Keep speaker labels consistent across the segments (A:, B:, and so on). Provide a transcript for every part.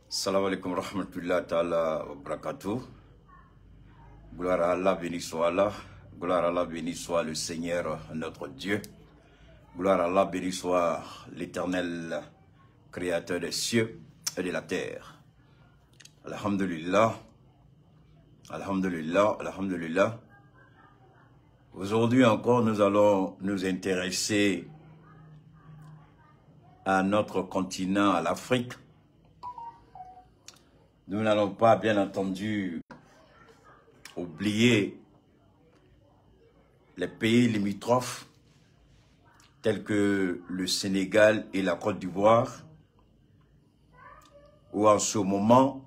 A: Salam alaikum rahmatullah ta'ala wa barakatuh. Gloire à Allah, béni soit Allah. Gloire à Allah, béni soit le Seigneur, notre Dieu. Gloire à Allah, béni soit l'éternel créateur des cieux et de la terre. Alhamdulillah. Alhamdulillah. Alhamdulillah. Aujourd'hui encore, nous allons nous intéresser à notre continent, à l'Afrique. Nous n'allons pas, bien entendu, oublier les pays limitrophes tels que le Sénégal et la Côte d'Ivoire, où en ce moment,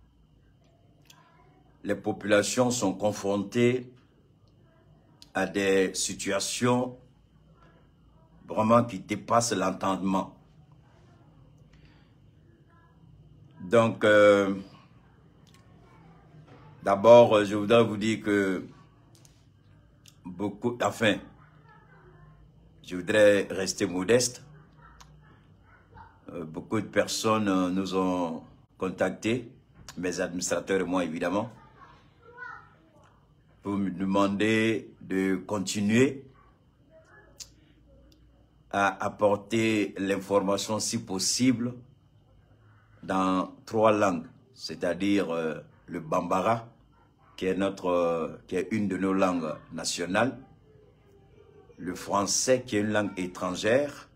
A: les populations sont confrontées à des situations vraiment qui dépassent l'entendement. Donc, d'abord, je voudrais vous dire que je voudrais rester modeste. Beaucoup de personnes nous ont contactés, mes administrateurs et moi évidemment, pour me demander de continuer à apporter l'information si possible dans 3 langues, c'est-à-dire le Bambara, qui est une de nos langues nationales, le français qui est une langue étrangère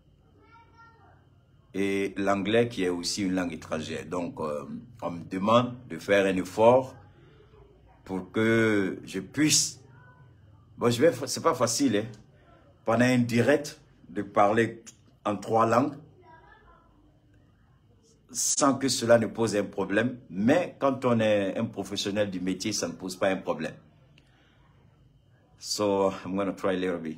A: et l'anglais qui est aussi une langue étrangère. Donc, on me demande de faire un effort pour que je puisse... Bon, c'est pas facile, hein, pendant un direct, de parler en 3 langues, sans que cela ne pose un problème. Mais quand on est un professionnel du métier, ça ne pose pas un problème. So, I'm going to try a little bit.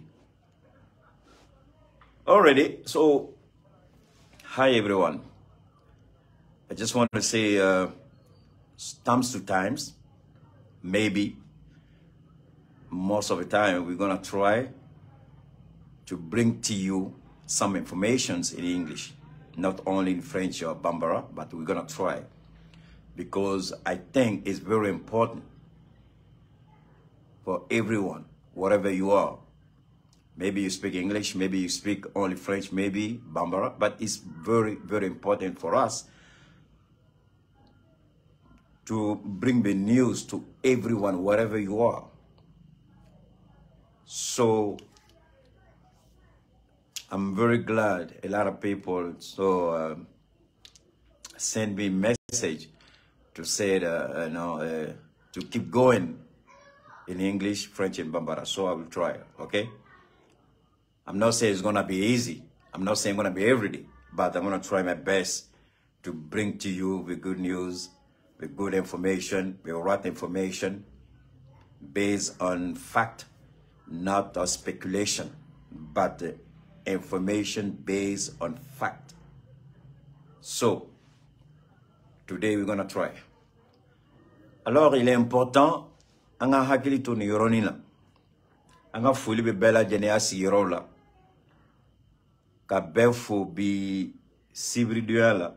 A: Alrighty, so, hi everyone. I just want to say, times to times, maybe, most of the time, we're going to try to bring to you some informations in English. Not only in French or Bambara, but we're going to try. Because I think it's very important for everyone, wherever you are. Maybe you speak English, maybe you speak only French, maybe Bambara, but it's very, very important for us to bring the news to everyone, wherever you are. So, I'm very glad a lot of people send me a message to say that, to keep going in English, French, and Bambara. So I will try, okay? I'm not saying it's going to be easy. I'm not saying it's going to be every day, but I'm going to try my best to bring to you the good news, the good information, the right information, based on fact, not on speculation, but information based on fact. So, today we're going to try. Alors, il est important, anga hakili to ni yoroni la, anga fuli be bela jene asi yoro la, ka befo bi sibri duya la,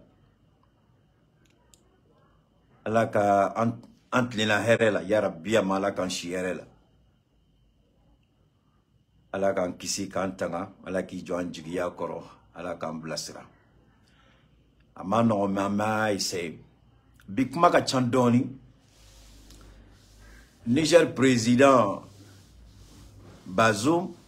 A: ala ka antlina here la, yara biya mala kan shiere la. Ala kan kisi kan tanga, ala ki joan jigiya koro, ala kan blasira. Ama no mama ise bikuma ka chandoni Niger President Bazoum.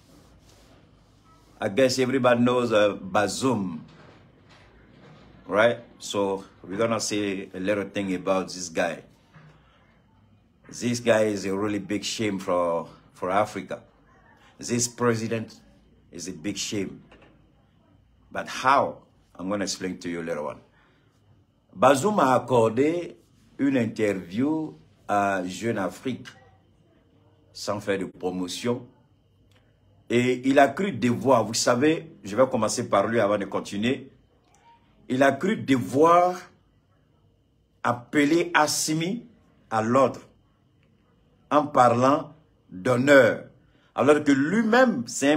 A: I guess everybody knows Bazoum, right? So we're gonna say a little thing about this guy. This guy is a really big shame for Africa. This president is a big shame. But how? I'm going to explain to you later on. Bazoum a accordé une interview à Jeune Afrique, sans faire de promotion. Et il a cru devoir, vous savez, je vais commencer par lui avant de continuer. Il a cru devoir appeler Assimi à l'ordre en parlant d'honneur. Alors que lui-même, c'est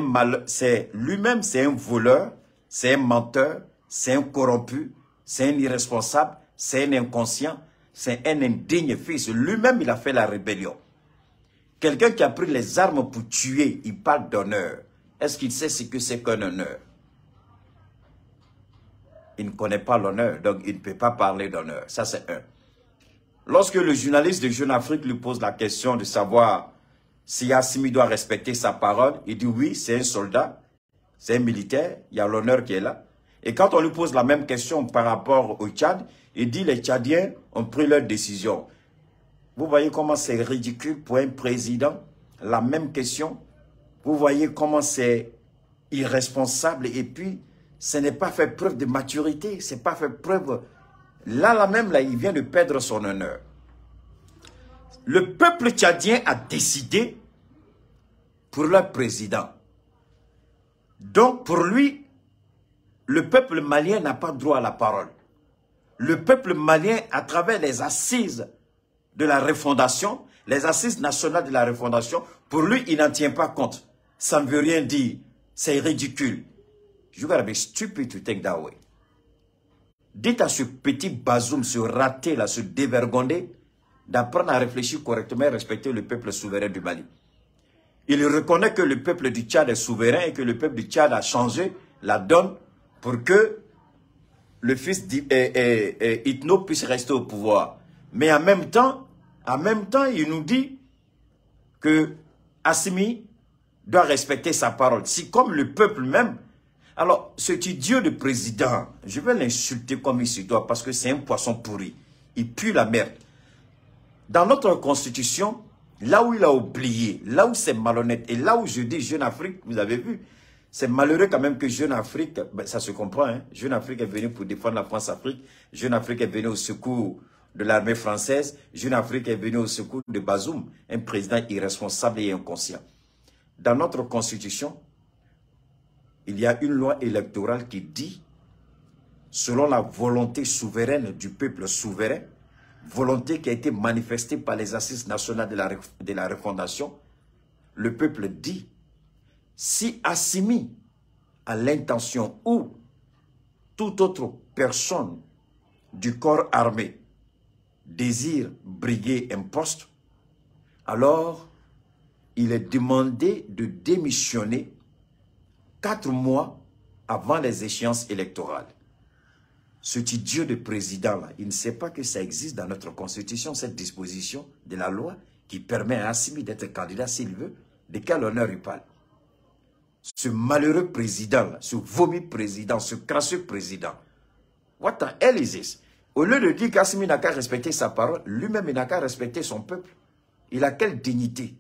A: un voleur, c'est un menteur, c'est un corrompu, c'est un irresponsable, c'est un inconscient, c'est un indigne fils. Lui-même, il a fait la rébellion. Quelqu'un qui a pris les armes pour tuer, il parle d'honneur. Est-ce qu'il sait ce que c'est qu'un honneur? Il ne connaît pas l'honneur, donc il ne peut pas parler d'honneur. Ça, c'est un. Lorsque le journaliste de Jeune Afrique lui pose la question de savoir si Assimi doit respecter sa parole, il dit oui, c'est un soldat, c'est un militaire, il y a l'honneur qui est là. Et quand on lui pose la même question par rapport au Tchad, il dit les Tchadiens ont pris leur décision. Vous voyez comment c'est ridicule pour un président, la même question. Vous voyez comment c'est irresponsable et puis ce n'est pas fait preuve de maturité, c'est pas fait preuve. Là même, il vient de perdre son honneur. Le peuple tchadien a décidé pour leur président. Donc, pour lui, le peuple malien n'a pas droit à la parole. Le peuple malien, à travers les assises de la refondation, les assises nationales de la refondation, pour lui, il n'en tient pas compte. Ça ne veut rien dire. C'est ridicule. You gotta be stupid to think that way. Dites à ce petit Bazoum, ce raté là, ce dévergondé, d'apprendre à réfléchir correctement et respecter le peuple souverain du Mali. Il reconnaît que le peuple du Tchad est souverain et que le peuple du Tchad a changé la donne pour que le fils d'Itno puisse rester au pouvoir. Mais en même temps, il nous dit que Assimi doit respecter sa parole. Si comme le peuple même, alors cet idiot de président, je vais l'insulter comme il se doit parce que c'est un poisson pourri. Il pue la merde. Dans notre constitution, là où il a oublié, là où c'est malhonnête, et là où je dis Jeune Afrique, vous avez vu, c'est malheureux quand même que Jeune Afrique, ben ça se comprend, hein? Jeune Afrique est venu pour défendre la France-Afrique, Jeune Afrique est venu au secours de l'armée française, Jeune Afrique est venu au secours de Bazoum, un président irresponsable et inconscient. Dans notre constitution, il y a une loi électorale qui dit, selon la volonté souveraine du peuple souverain, volonté qui a été manifestée par les assises nationales de la refondation, le peuple dit, si Assimi a l'intention ou toute autre personne du corps armé désire briguer un poste, alors il est demandé de démissionner 4 mois avant les échéances électorales. Cet idiot de président-là, il ne sait pas que ça existe dans notre constitution, cette disposition de la loi qui permet à Assimi d'être candidat s'il veut. De quel honneur il parle? Ce malheureux président-là, ce vomi président, ce crasseux président. What the hell is this? Au lieu de dire qu'Assimi n'a qu'à respecter sa parole, lui-même il n'a qu'à respecter son peuple. Il a quelle dignité?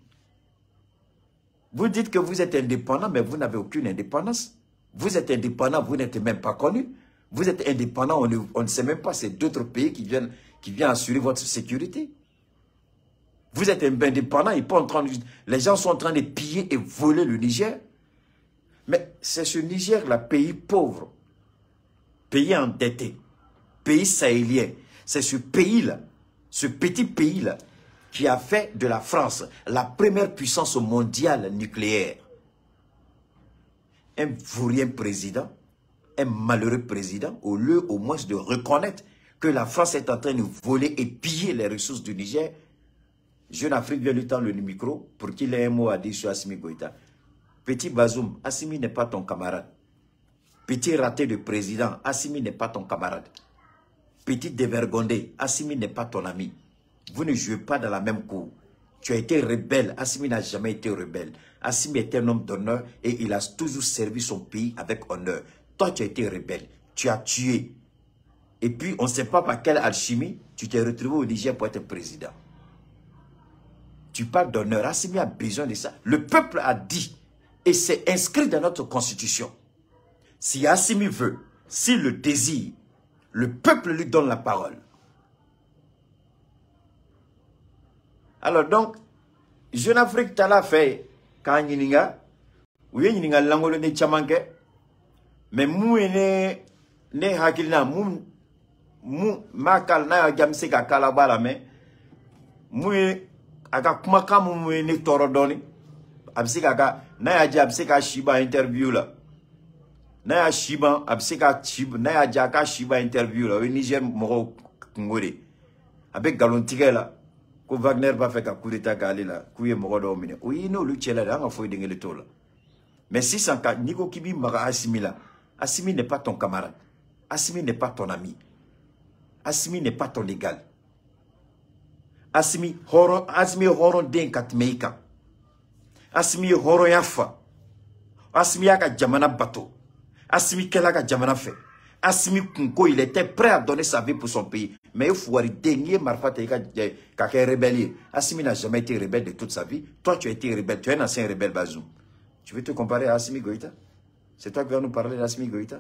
A: Vous dites que vous êtes indépendant, mais vous n'avez aucune indépendance. Vous êtes indépendant, vous n'êtes même pas connu. Vous êtes indépendant, on ne sait même pas, c'est d'autres pays qui viennent assurer votre sécurité. Vous êtes indépendant, les gens sont en train de piller et voler le Niger. Mais c'est ce Niger-là, pays pauvre, pays endetté, pays sahélien. C'est ce pays-là, ce petit pays-là, qui a fait de la France la première puissance mondiale nucléaire. Un vaurien président, un malheureux président, au lieu au moins de reconnaître que la France est en train de voler et piller les ressources du Niger, Jeune Afrique vient lui tendre le micro pour qu'il ait un mot à dire sur Assimi Goïta. Petit Bazoum, Assimi n'est pas ton camarade. Petit raté de président, Assimi n'est pas ton camarade. Petit dévergondé, Assimi n'est pas ton ami. Vous ne jouez pas dans la même cour. Tu as été rebelle, Assimi n'a jamais été rebelle. Assimi est un homme d'honneur et il a toujours servi son pays avec honneur. Toi, tu as été rebelle, tu as tué. Et puis, on ne sait pas par quelle alchimie, tu t'es retrouvé au Niger pour être président. Tu parles d'honneur, Assimi a besoin de ça. Le peuple a dit, et c'est inscrit dans notre constitution. Si Assimi veut, s'il le désire, le peuple lui donne la parole. Alors donc, Jeune Afrique t'a fait, quand il y a l'angolo de Tchamanke, mais moué ne hakilna makal na jamse ka kalabala me moué aga kumaka moué ne torodoni absika ka na ya absika shiba interview la na ya shiba absika shiba na ya jaka shiba interview la Niger moro kungore avec galon tigela ko Wagner va faire coup d'état galila kuye mo do mine o yino lu chela da nga foy dengele tola mais 600 niko kibi maga Assimila Assimi n'est pas ton camarade Assimi n'est pas ton ami Assimi n'est pas ton égal Assimi horo den katmeika Assimi horo yafa Assimi yaka jamana bateau Assimi kelaka jamana fait Assimi Kunko, il était prêt à donner sa vie pour son pays. Mais il faut dernier Marfat Kaka rébellier. Assimi n'a jamais été rebelle de toute sa vie. Toi, tu as été rebelle. Tu es un ancien rebelle Bazoum. Tu veux te comparer à Assimi Goïta? C'est toi qui vas nous parler d'Assimi Goïta?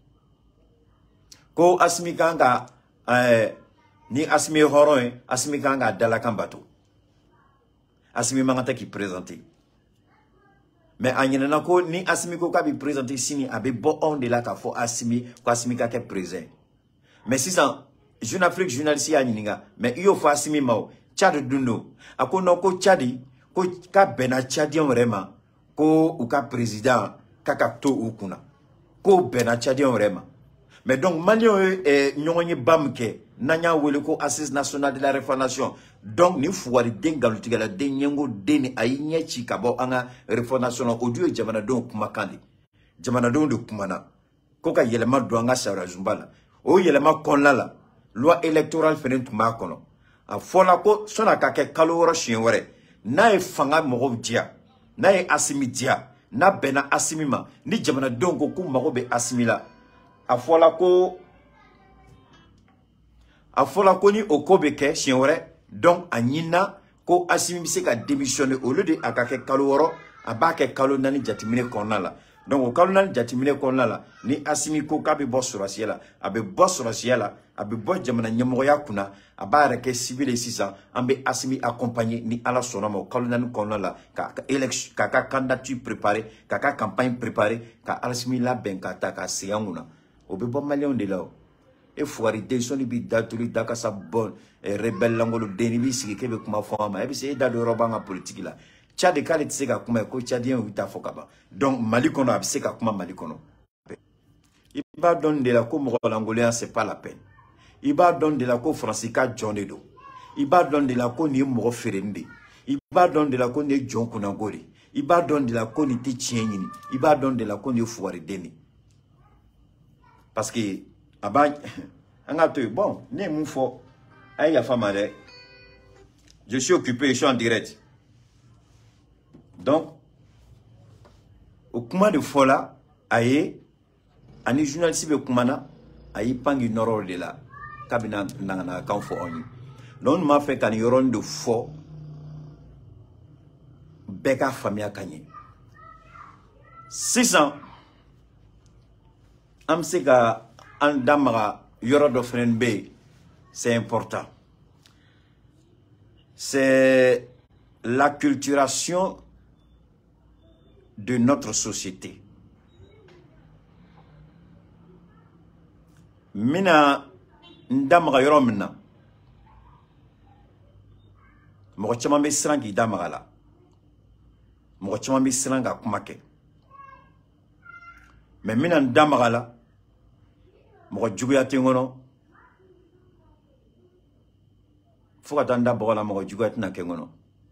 A: Ko Assimi Kanga, ni Assimi Horon, Assimi Kanga Dalakan Bateau. Assimi Mangata qui présentait. Mais en ko ni Assimi ko ka bi présenter sini abe bon on de la ka fo Assimi ko Assimi ka ke présent. Mais si ça Jeune Afrique journaliste ya ninga mais iyo fo Assimi mao Tchad dundo ako no ko Tchadi ko ka bena Tchadien vraiment ko ou ka président kaka to ukuna ko bena Tchadien vraiment. Mais donc Malien nyonye bamke nanya wele ko Assise nationale de la réformation. Donc ni fuwari dengalu tigala denyengo deni ayinya chikabo anga réformation audio jamana don kumakandi. Jamana don de kumana. Koka yelema do anga sara zumbala. O yelema konlala. Loi électorale fenen tuma kono. A fola ko sona kake kaloro shinwere. Na e fanga mogo dia. Na e Assimi dia. Na bena Assimi ma. Ni jamana don ko ku mago be Assimi la. A fola ko ni okobeke shinwere. Donc, Anina, ko Assimi se ka démissionner au lieu de akake kaloro, abake kalo nani jatimine konala. Donc, au kalo nani jatimine konala, ni Assimi ko kabe boss sur la abe boss sur la abe boss jamana nyamoya kuna, abareke civil 600, ambe Assimi accompagné ni ala sonama au kalo nani konala, kaka élection, kaka candidature préparée, kaka campagne préparée, ka Assimi la benkata ka seyanguna. Obe bon malien de là. Et foire desoni bi datuli daka sa bon rebelle langolo denibi sigi kebe kuma fama e bi se da do robanga politique la Tchad kale tseka kuma ko Tchadien uta fokaba donc Mali kono abseka kuma Mali kono iba don de la ko mo langolien c'est pas la peine iba don de la ko francika jonedo iba don de la ko ni mo ferende iba don de la ko ni jonkuna ngori iba don de la ko ni tichienyi iba don de la ko ni foire deni parce que bon, je suis occupé, je suis en direct. Donc, au Kouma de Fola, aye, ani journaliste de Koumana, aye pangi noro de la, kabina nangana kanfo oni. Non m'a fait qu'un yoron de faux, beka famia kanye. 600, amseka, Andamara Yoro Dofrenbe, c'est important. C'est l'acculturation de notre société. Mina Ndamara Yoro Mina. Mochama Misrangi Damara. Mochama Misranga Kumake. Mais Mina Ndamara la. Moko juguya tengono foka tanda bola moko juguya tina kengono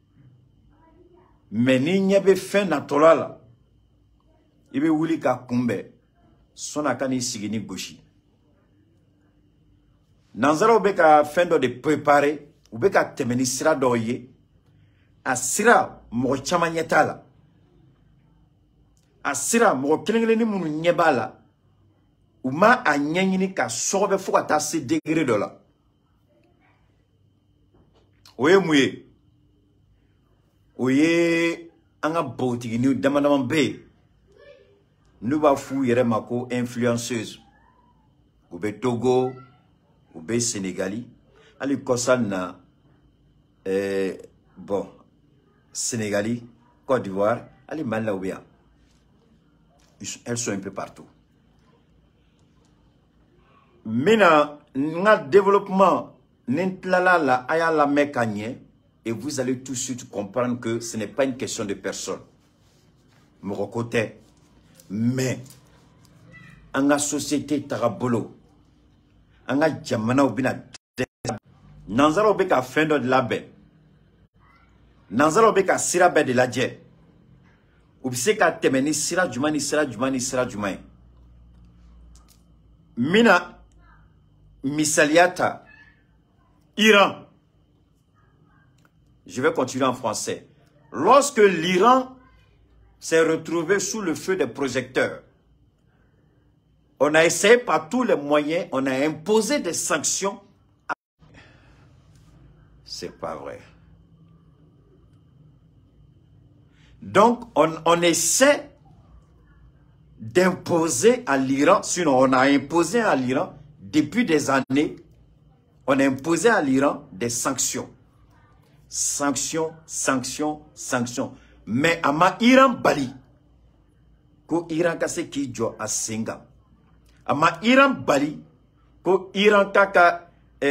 A: meni nyebe fin na tolala ibe wuli ka kumbe sona kani sigini goshi nanzara ubeka fendo de préparer ubeka temeni sira doye asira moko chama nyetala asira moko kelengele munu nyebala Ouma a nyanyini ka sobe fouka ta se degré de là. Oye mouye. Oye anga botigi ni damanaman be. Nous va fou yere mako influenceuse. Oube Togo, oube Sénégali. Ali kosan na bon Sénégali, Côte d'Ivoire, ali Mali oubia. Elles sont un peu partout. Mina nga développement n'entlala la aya la mekanye et vous allez tout de suite comprendre que ce n'est pas une question de personne. Mon côté, mais en la société tarabolo, en la jamana ou bina Nanzaro beka fendo de la baie. Nanzaro beka sira baie de la dje. Ou bise ka temeni sira jumani sira jumani sira jumani. Mina misaliata Iran. Je vais continuer en français. Lorsque l'Iran s'est retrouvé sous le feu des projecteurs, on a essayé par tous les moyens, on a imposé des sanctions. C'est pas vrai. Donc, on essaie d'imposer à l'Iran, sinon on a imposé à l'Iran, depuis des années, on a imposé à l'Iran des sanctions. Sanctions, sanctions, sanctions. Mais à ma Iran Bali, ko Iran kase ki jo a Singa. À ma Iran Bali, ko Iran kaka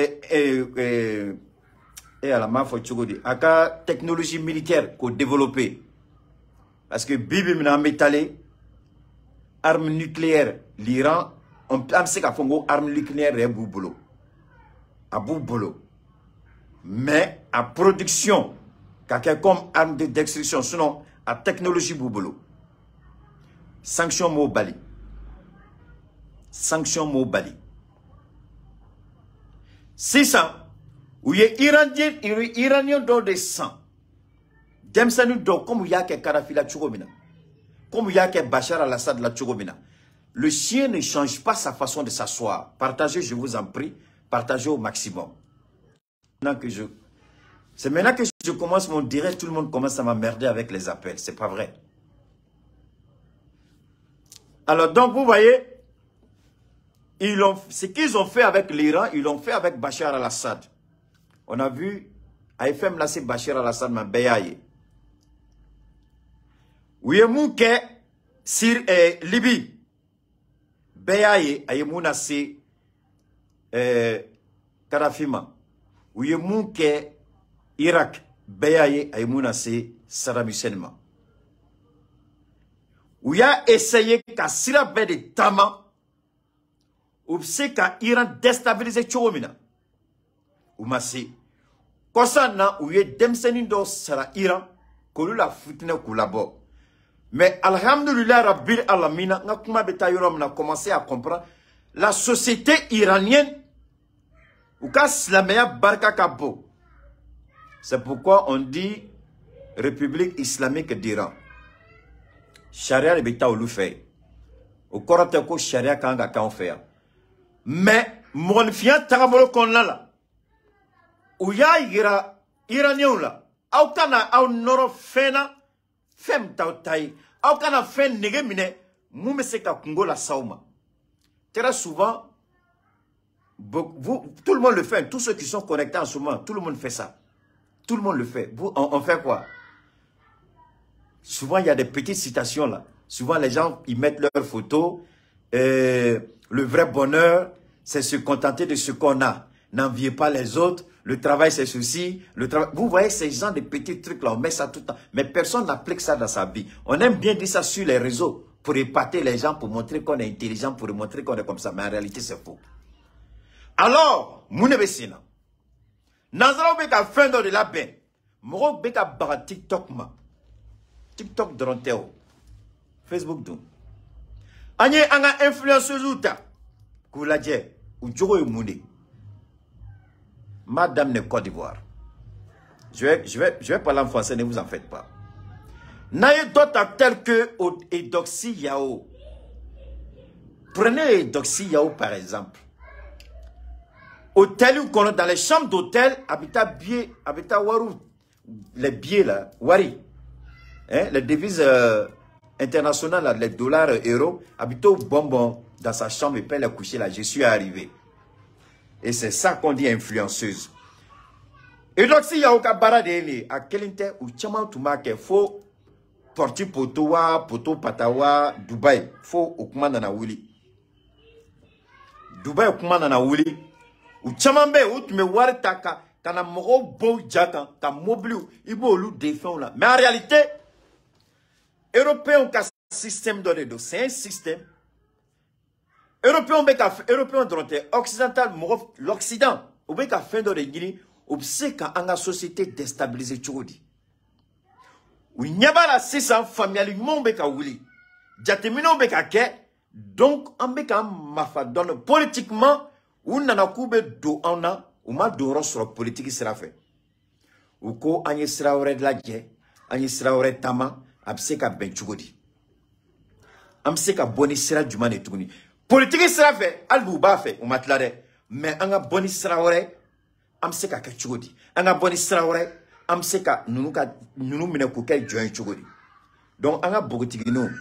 A: à la mafo tchogodi, aka technologie militaire ko développer. Parce que Bibi mina métalé, arme nucléaire, l'Iran, on sait qu'à Fongo, arme nucléaire est boubolo. À boubolo. Mais à production, comme arme de destruction, sinon à technologie boubolo. Sanction Mobali. Sanction Mobali. C'est ça. Où il y a Iranien dans des sangs. Demsanu do comme il y a que Kadhafi la Tchogomina. Comme il y a que Bachar al-Assad la Tchogomina. Le chien ne change pas sa façon de s'asseoir. Partagez, je vous en prie. Partagez au maximum. C'est maintenant que je commence mon direct, tout le monde commence à m'emmerder avec les appels. C'est pas vrai. Alors donc vous voyez, ce qu'ils ont fait avec l'Iran, ils l'ont fait avec Bachar al-Assad. On a vu AFM là c'est Bachar al-Assad ma beyaye. Oui mouke sur Libye. Beyaye ayemuna c'est Kadhafima. Oui mouke Irak beyaye ayemuna c'est Saddam Hussein. Où il a essayé qu'à sira be de tama ou c'est qu'à Iran déstabiliser Tchogomina. Ou massi. Kosana où il y a demsenin do sera Iran kolu la foutine koulabo. Mais alhamdulillah rabbil alamina nga kuma beta yorom na commencé à comprendre la société iranienne ou ka slamaya barka kabo. C'est pourquoi on dit République islamique d'Iran. Charia le beta ou fait. Au corate ko charia kanga kan faire. Mais mon fiant taramolo kon la. Ou ya ira iranien la. Au kana au noro fena fem tautay. Au kana fen nege mine moume se ka kungo la sauma. Très souvent tout le monde le fait. Tous ceux qui sont connectés en ce moment, tout le monde fait ça. Tout le monde le fait. Vous, on fait quoi? Souvent, il y a des petites citations là. Souvent, les gens, ils mettent leurs photos. Le vrai bonheur, c'est se contenter de ce qu'on a. N'enviez pas les autres. Le travail, c'est ceci. Vous voyez ces gens de petits trucs là, on met ça tout le temps. Mais personne n'applique ça dans sa vie. On aime bien dire ça sur les réseaux pour épater les gens, pour montrer qu'on est intelligent, pour montrer qu'on est comme ça. Mais en réalité, c'est faux. Alors, Mounebessina. Nazara beka fin de la bain. Moro beka bara TikTok ma. TikTok dronteo. Facebook dun. Anye anga influenceuse outa. Kouladje. Ou djoro moune. Madame de Côte d'Ivoire. Je vais parler en français, ne vous en faites pas. N'ayez d'autres tels que Edoxy Yao. Prenez Edoxy Yao par exemple. Hôtel ou dans les chambres d'hôtel, habitat Warou. Les billets là, Wari. Hein, les devises internationales, là, les dollars, euros, habitat au bonbon dans sa chambre et puis les coucher là. Je suis arrivé. Et c'est ça qu'on dit influenceuse. Et donc, si y a aucun baradé, à quel inter ou tchaman toumake, faut porter potowa, poto patawa, Dubaï, faut au commande na wuli. Dubaï au commande na wuli. Ou tchaman be, ou tu me wari taka, kana moro bo jaka, ka mobile, ibo lou défend là. Mais en réalité, Européens ont un système donné, c'est un système. Européens ont un Européens ont occidental, l'Occident, ou bien qu'à fin de Guinée, obsèque en la société déstabilisée Tchoudi. Oui, n'y a pas la 600 famille, mon beka wuli. Jatemino beka ke, donc, en beka mafa donne politiquement, ou nana koube do ana, ou ma doro sur la politique sera fait. Ou ko anye sera ore de la dje, anye sera ore tama, abseka ben Tchoudi. Amseka boni sera du man et tout. Politique sera fait, albou ba fait, ou matlade. Mais anga boni sera ore, amseka ke Tchoudi. Anga boni sera ore, amseka nunu mine kouke join Tchoudi. Donc anga bogotigi nou.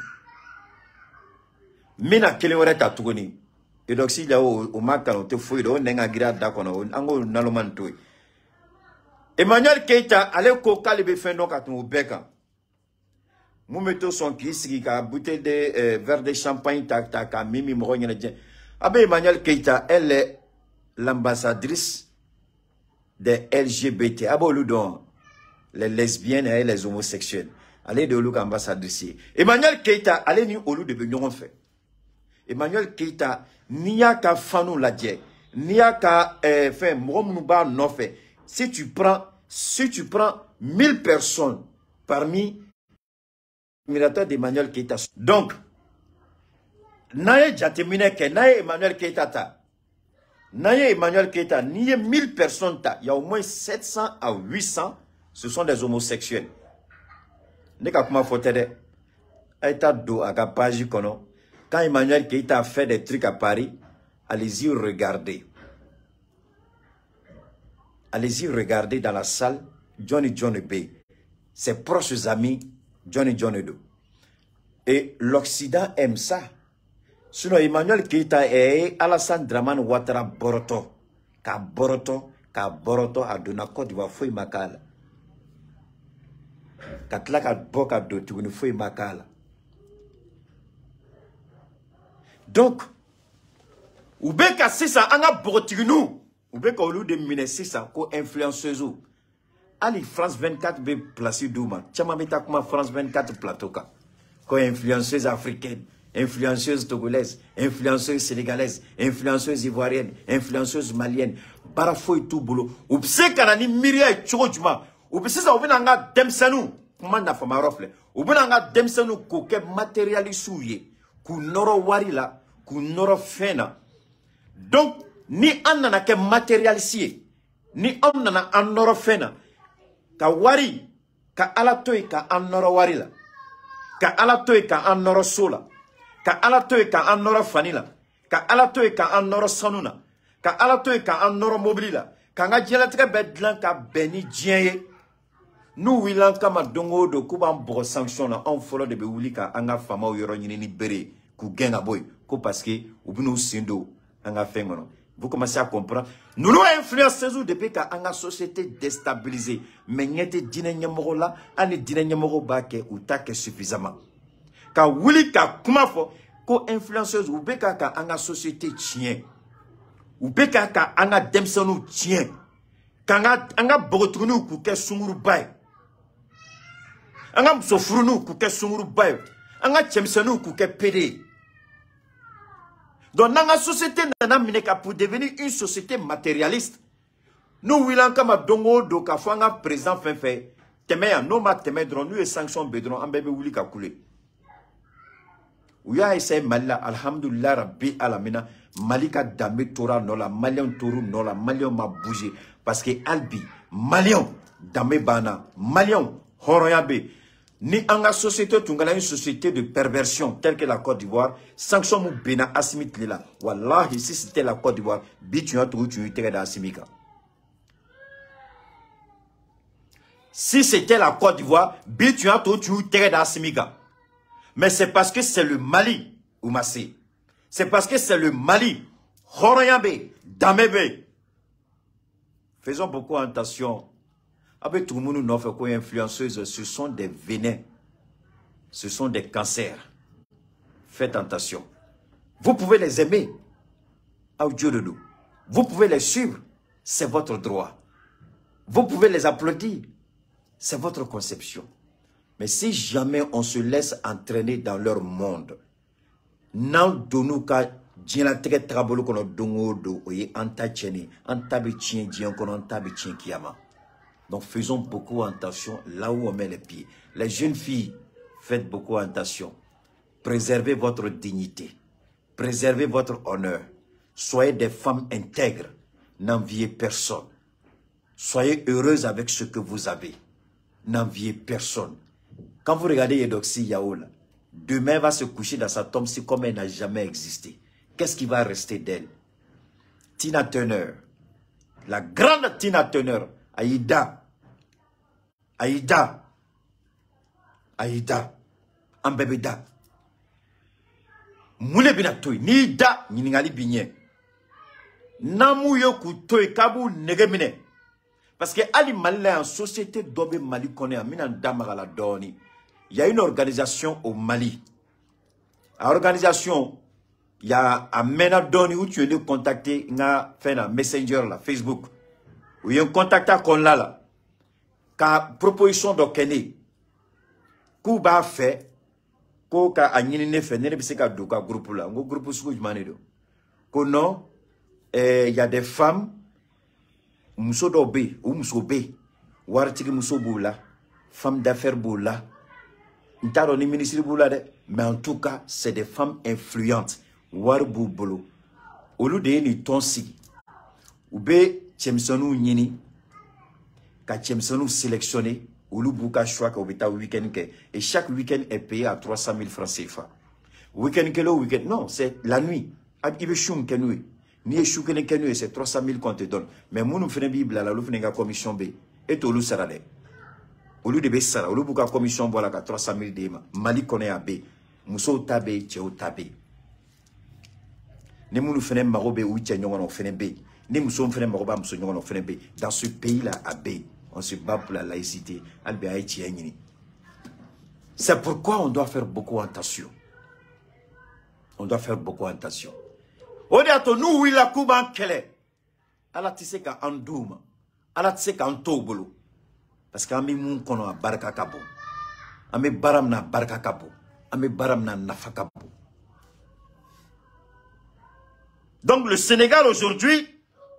A: Mina kele ore ta Tchoudi. Et donc si là au makano te fouille do nenga gira dakono ango naloman toy. Emmanuel Keita ale ko kalebe fin donc atun beka. Mou meto son qui ka bouteille de verre de champagne ta mimi mo nyene djen. Abe Emmanuel Keita elle est l'ambassadrice des LGBT. Abo ludon les lesbiennes et les homosexuels. Allez de l'ou ambassadrice. Emmanuel Keita allez ni olu de benyon fait. Emmanuel Keita niya ka fanou la dje. Niya ka fait mouba non fait. Si tu prends 1000 personnes parmi admirateurs d'Emmanuel Keita. Donc, naye jatemine ke naye Emmanuel Keita ta. Naye Emmanuel Keita, niye 1000 personnes ta. Il y a au moins 700 à 800, ce sont des homosexuels. Neka kuma fotede. Aïta do agapaji kono. Quand Emmanuel Keita a fait des trucs à Paris, allez-y regarder. Allez-y regarder dans la salle Johnny B. Ses proches amis Johnny Do. Et l'Occident aime ça. Sinon, Emmanuel Keita et Alassane Dramane Ouattara Boroto. Ka Boroto a donné Côte d'Ivoire fouille makala. Katla ka boka do tuguni fouille makala. Donc, oubeka sisa anga borotigunu. Oubeka au lieu de mine sisa ko influenceuse ou. Ali France 24 be placé douma. Tchama meta kuma France 24 plateau ka. Ko influenceuse africaine, influenceuse togolaise, influenceuse sénégalaise, influenceuse ivoirienne, influenceuse malienne. Barafo et tout boulot. Ou pse kanani miria et chojuma. Ou pse sa oubena nga demsanu. Kuma na fama rofle. Oubena nga demsanu koke matérialisouye. Ku noro wari la, ku noro fena. Donc, ni anana ke matérialisier. Ni anana an noro fena. Ka wari, ka alatoy ka an noro wari la. Ka alatoy ka an noro sola. Ka alatoy ka an noro fanila. Ka alatoy ka an noro sanuna. Ka alatoy ka an noro mobili la. Ka nga djelatre bedlan ka beni djenye. Nou wilan kama dongo do kuban bro sanction la. On follow de be wuli ka anga fama ou yoro ni bere. Ku genga boy. Ko paske ou bino sindo anga fengono. Vous commencez à comprendre. Nous nous influençons depuis qu'en société déstabilisée. Mais nous sommes dîner là, on est dîner bake ou take suffisamment. Quand wuli ka kuma fo, ko influenceuse ou beka ka en société tient. Ou beka ka en demsonu tient. Quand anga borotrunu ku ke sunguru bay. Anga sofrunu ku ke sunguru bay. Anga chemsenu ku ke pede. Donc, dans la société, pour devenir une société matérialiste, nous voulons comme dongo do ka fanga présent fait temeya no ma teme dron nous et sanction bedron ambebe wuli ka kule. Ouya essaye malila alhamdulillah rabbi alamina malika damé tora nola malion toru nola malion ma bougé parce que albi malion damé bana malion horoyabe. Ni en société, tu as une société de perversion telle que la Côte d'Ivoire, sanction mou bena asimit lela. Wallahi, si c'était la Côte d'Ivoire, bitu tu da asimika. Si c'était la Côte d'Ivoire, bitu tu da asimika. Mais c'est parce que c'est le Mali, Oumassi. C'est parce que c'est le Mali, Horoyabe, Damebe. Faisons beaucoup attention. Avec tout le monde, nous fait quoi influenceuses, ce sont des vénins. Ce sont des cancers. Faites attention. Vous pouvez les aimer. Vous pouvez les suivre. C'est votre droit. Vous pouvez les applaudir. C'est votre conception. Mais si jamais on se laisse entraîner dans leur monde, nan donuka Djela teke trabolo kono dongo do oye anta chene, anta be chien dien kono anta be chien kiyama. Donc faisons beaucoup attention là où on met les pieds. Les jeunes filles, faites beaucoup attention. Préservez votre dignité. Préservez votre honneur. Soyez des femmes intègres. N'enviez personne. Soyez heureuses avec ce que vous avez. N'enviez personne. Quand vous regardez Eudoxie Yaoula, demain va se coucher dans sa tombe si comme elle n'a jamais existé. Qu'est-ce qui va rester d'elle? Tina Turner, la grande Tina Turner, Aïda, Ambebeda, Moule Binatoy, Nida, Ningali Binye, Namu Yokutoy, Kabu Negemine. Parce que Ali Mali en société d'Obe Mali connaît à Minandamara Doni. Il y a une organisation au Mali. L'organisation, il y a un Menadoni où tu es de contacter, il y a un messenger là, Facebook. Où il y a un contact à qu'on là. Ka proposition d'Okene. Kouba fait, Koka a n'y fait, n'est pas un groupe là. Un groupe sous Manedo. Kono, il y a des femmes, Mousso d'Obe, ou Mousso B, Wartiki Mousso Boula, femme d'affaires Boula. Mais en tout cas, c'est des femmes influentes. Warbu bolo. Olu de ni tonsi. Ube chemsonu nyini. Ka chemsonu sélectionné. Olu buka choix ka obita week-end ke. Et chaque week-end est payé à 300 000 francs CFA. Week-end ke lo week-end. Non, c'est la nuit. Ibe choum kenui. Ni chou kenui, c'est 300 000 qu'on te donne. Mais mounou fene bible la lou fene commission B. Et tolu sarade. Au lieu de Bessara, au lieu de la commission, voilà, 300 000 déma. Mali connaît à B. Mousso tabé, tchéo tabé. Ne mounou fene marobe ou tchényon fene B. Ne mousso fene maroba mousso nyon fene B. Dans ce pays-là, à B, on se bat pour la laïcité. C'est pourquoi on doit faire beaucoup attention. On doit faire beaucoup attention. On dit à toi, nous, oui, la kouban kele. Allah tisse ka andouma. Allah tisse ka antobolo. Parce qu'ami moun kono a baraka kabo. Ame baram na baraka kabo. Ame baram na nafa kabo. Donc le Sénégal aujourd'hui,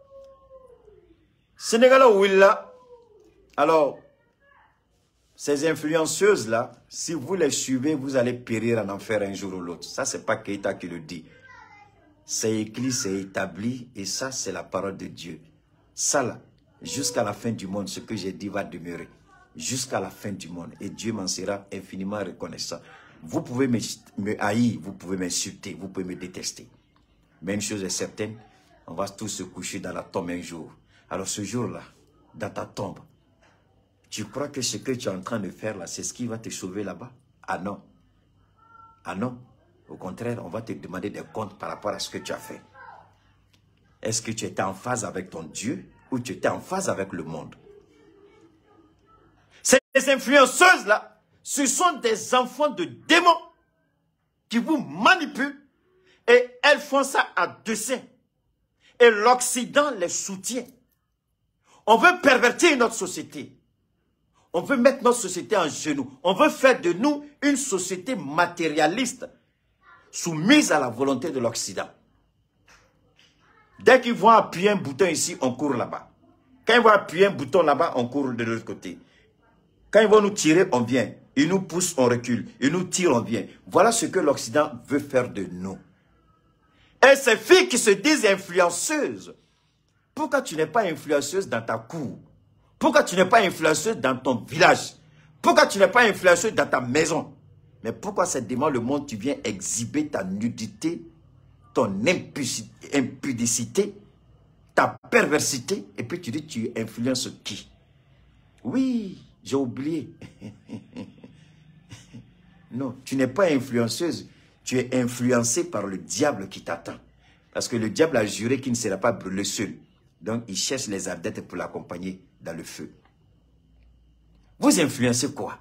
A: Sénégal où il là, alors ces influenceuses là, si vous les suivez, vous allez périr en enfer un jour ou l'autre. Ça c'est pas Keita qui le dit. C'est écrit, c'est établi et ça c'est la parole de Dieu. Ça là. Jusqu'à la fin du monde, ce que j'ai dit va demeurer. Jusqu'à la fin du monde. Et Dieu m'en sera infiniment reconnaissant. Vous pouvez me haïr, vous pouvez m'insulter, vous pouvez me détester. Mais une chose est certaine, on va tous se coucher dans la tombe un jour. Alors ce jour-là, dans ta tombe, tu crois que ce que tu es en train de faire là, c'est ce qui va te sauver là-bas? Ah non. Ah non. Au contraire, on va te demander des comptes par rapport à ce que tu as fait. Est-ce que tu étais en phase avec ton Dieu ou tu étais en phase avec le monde? Ces influenceuses-là, ce sont des enfants de démons qui vous manipulent et elles font ça à dessein. Et l'Occident les soutient. On veut pervertir notre société. On veut mettre notre société en genoux. On veut faire de nous une société matérialiste soumise à la volonté de l'Occident. Dès qu'ils vont appuyer un bouton ici, on court là-bas. Quand ils vont appuyer un bouton là-bas, on court de l'autre côté. Quand ils vont nous tirer, on vient. Ils nous poussent, on recule. Ils nous tirent, on vient. Voilà ce que l'Occident veut faire de nous. Et ces filles qui se disent influenceuses, pourquoi tu n'es pas influenceuse dans ta cour? Pourquoi tu n'es pas influenceuse dans ton village? Pourquoi tu n'es pas influenceuse dans ta maison? Mais pourquoi c'est devant le monde tu viens exhiber ta nudité, ton impudicité, ta perversité, et puis tu dis tu influences qui? Oui, j'ai oublié. Non, tu n'es pas influenceuse, tu es influencé par le diable qui t'attend. Parce que le diable a juré qu'il ne sera pas brûlé seul. Donc il cherche les adeptes pour l'accompagner dans le feu. Vous influencez quoi?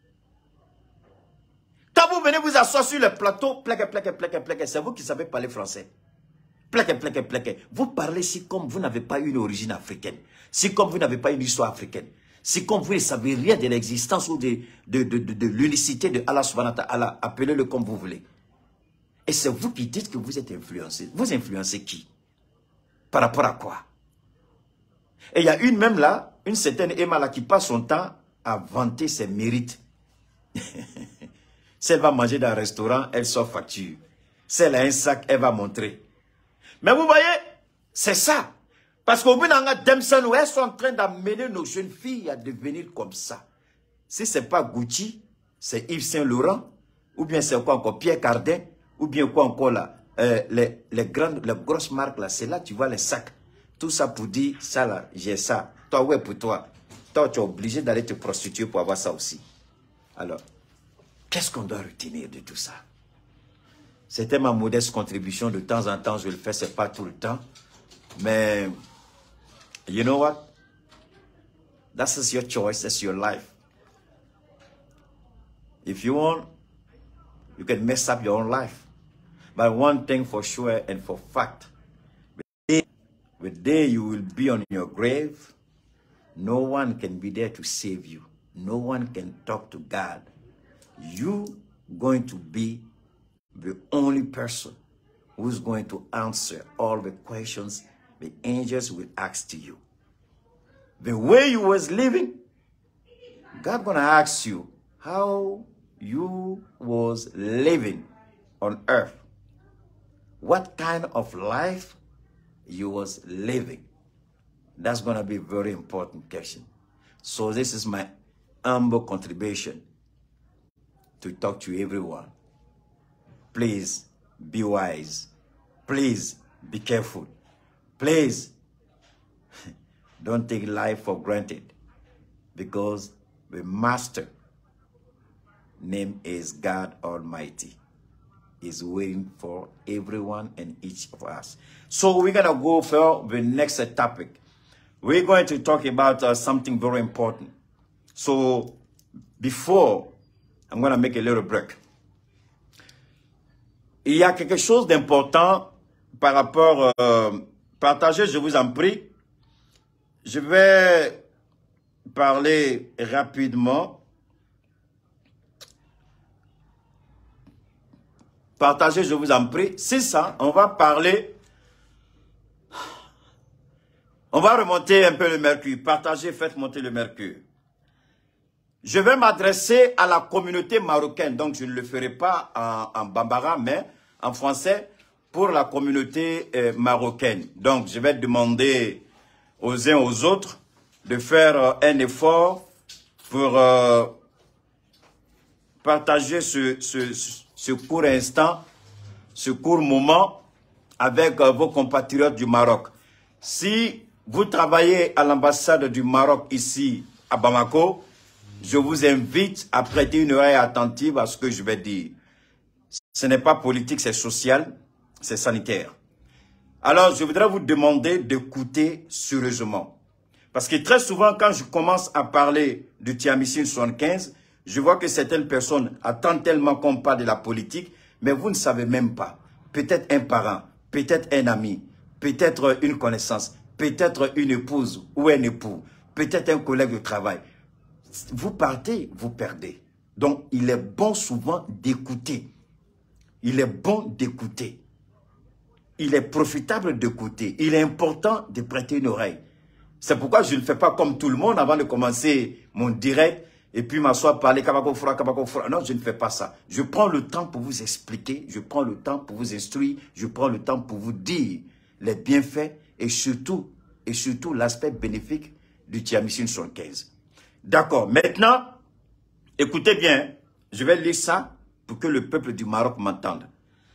A: Quand vous venez vous asseoir sur le plateau, c'est vous qui savez parler français. Vous parlez si comme vous n'avez pas une origine africaine. Si comme vous n'avez pas une histoire africaine. Si comme vous ne savez rien de l'existence ou de l'unicité de Allah subhanahu wa ta'ala. Appelez-le comme vous voulez. Et c'est vous qui dites que vous êtes influencé. Vous influencez qui? Par rapport à quoi? Et il y a une même là, une certaine Emma là, qui passe son temps à vanter ses mérites. Si elle va manger dans un restaurant, elle sort facture. Si elle a un sac, elle va montrer. Mais vous voyez, c'est ça. Parce qu'au bout d'un Demson, elles sont en train d'amener nos jeunes filles à devenir comme ça. Si ce n'est pas Gucci, c'est Yves Saint Laurent, ou bien c'est quoi encore, Pierre Cardin, ou bien quoi encore là, les grosses marques là, c'est là tu vois les sacs. Tout ça pour dire, ça là, j'ai ça. Toi, ouais, pour toi. Toi, tu es obligé d'aller te prostituer pour avoir ça aussi. Alors, qu'est-ce qu'on doit retenir de tout ça? C'était ma modeste contribution. De temps en temps, je le fais, c'est pas tout le temps. Mais, you know what? That's just your choice, that's your life. If you want, you can mess up your own life. But one thing for sure and for fact, the day you will be on your grave, no one can be there to save you. No one can talk to God. You going to be the only person who's going to answer all the questions the angels will ask to you. The way you was living, God gonna ask you how you was living on earth. What kind of life you was living. That's gonna be a very important question. So this is my humble contribution to talk to everyone. Please be wise. Please be careful. Please don't take life for granted, because the master name is God Almighty is waiting for everyone and each of us. So we're going to go for the next topic. We're going to talk about something very important. So before, I'm going to make a little break. Il y a quelque chose d'important par rapport, partagez, je vous en prie. Je vais parler rapidement. Partagez, je vous en prie. C'est ça, on va parler. On va remonter un peu le mercure. Partagez, faites monter le mercure. Je vais m'adresser à la communauté marocaine. Donc, je ne le ferai pas en bambara, mais en français pour la communauté marocaine. Donc, je vais demander aux uns aux autres de faire un effort pour partager ce court instant, ce court moment avec vos compatriotes du Maroc. Si vous travaillez à l'ambassade du Maroc ici à Bamako, je vous invite à prêter une oreille attentive à ce que je vais dire. Ce n'est pas politique, c'est social, c'est sanitaire. Alors, je voudrais vous demander d'écouter sérieusement. Parce que très souvent, quand je commence à parler du Tiamissine 75, je vois que certaines personnes attendent tellement qu'on parle de la politique, mais vous ne savez même pas. Peut-être un parent, peut-être un ami, peut-être une connaissance, peut-être une épouse ou un époux, peut-être un collègue de travail. Vous partez, vous perdez. Donc, il est bon souvent d'écouter. Il est bon d'écouter. Il est profitable d'écouter. Il est important de prêter une oreille. C'est pourquoi je ne fais pas comme tout le monde avant de commencer mon direct et puis m'asseoir, parler, kabakofra. Non, je ne fais pas ça. Je prends le temps pour vous expliquer, je prends le temps pour vous instruire, je prends le temps pour vous dire les bienfaits et surtout l'aspect bénéfique du Tiamissine 75. D'accord. Maintenant, écoutez bien, je vais lire ça pour que le peuple du Maroc m'entende.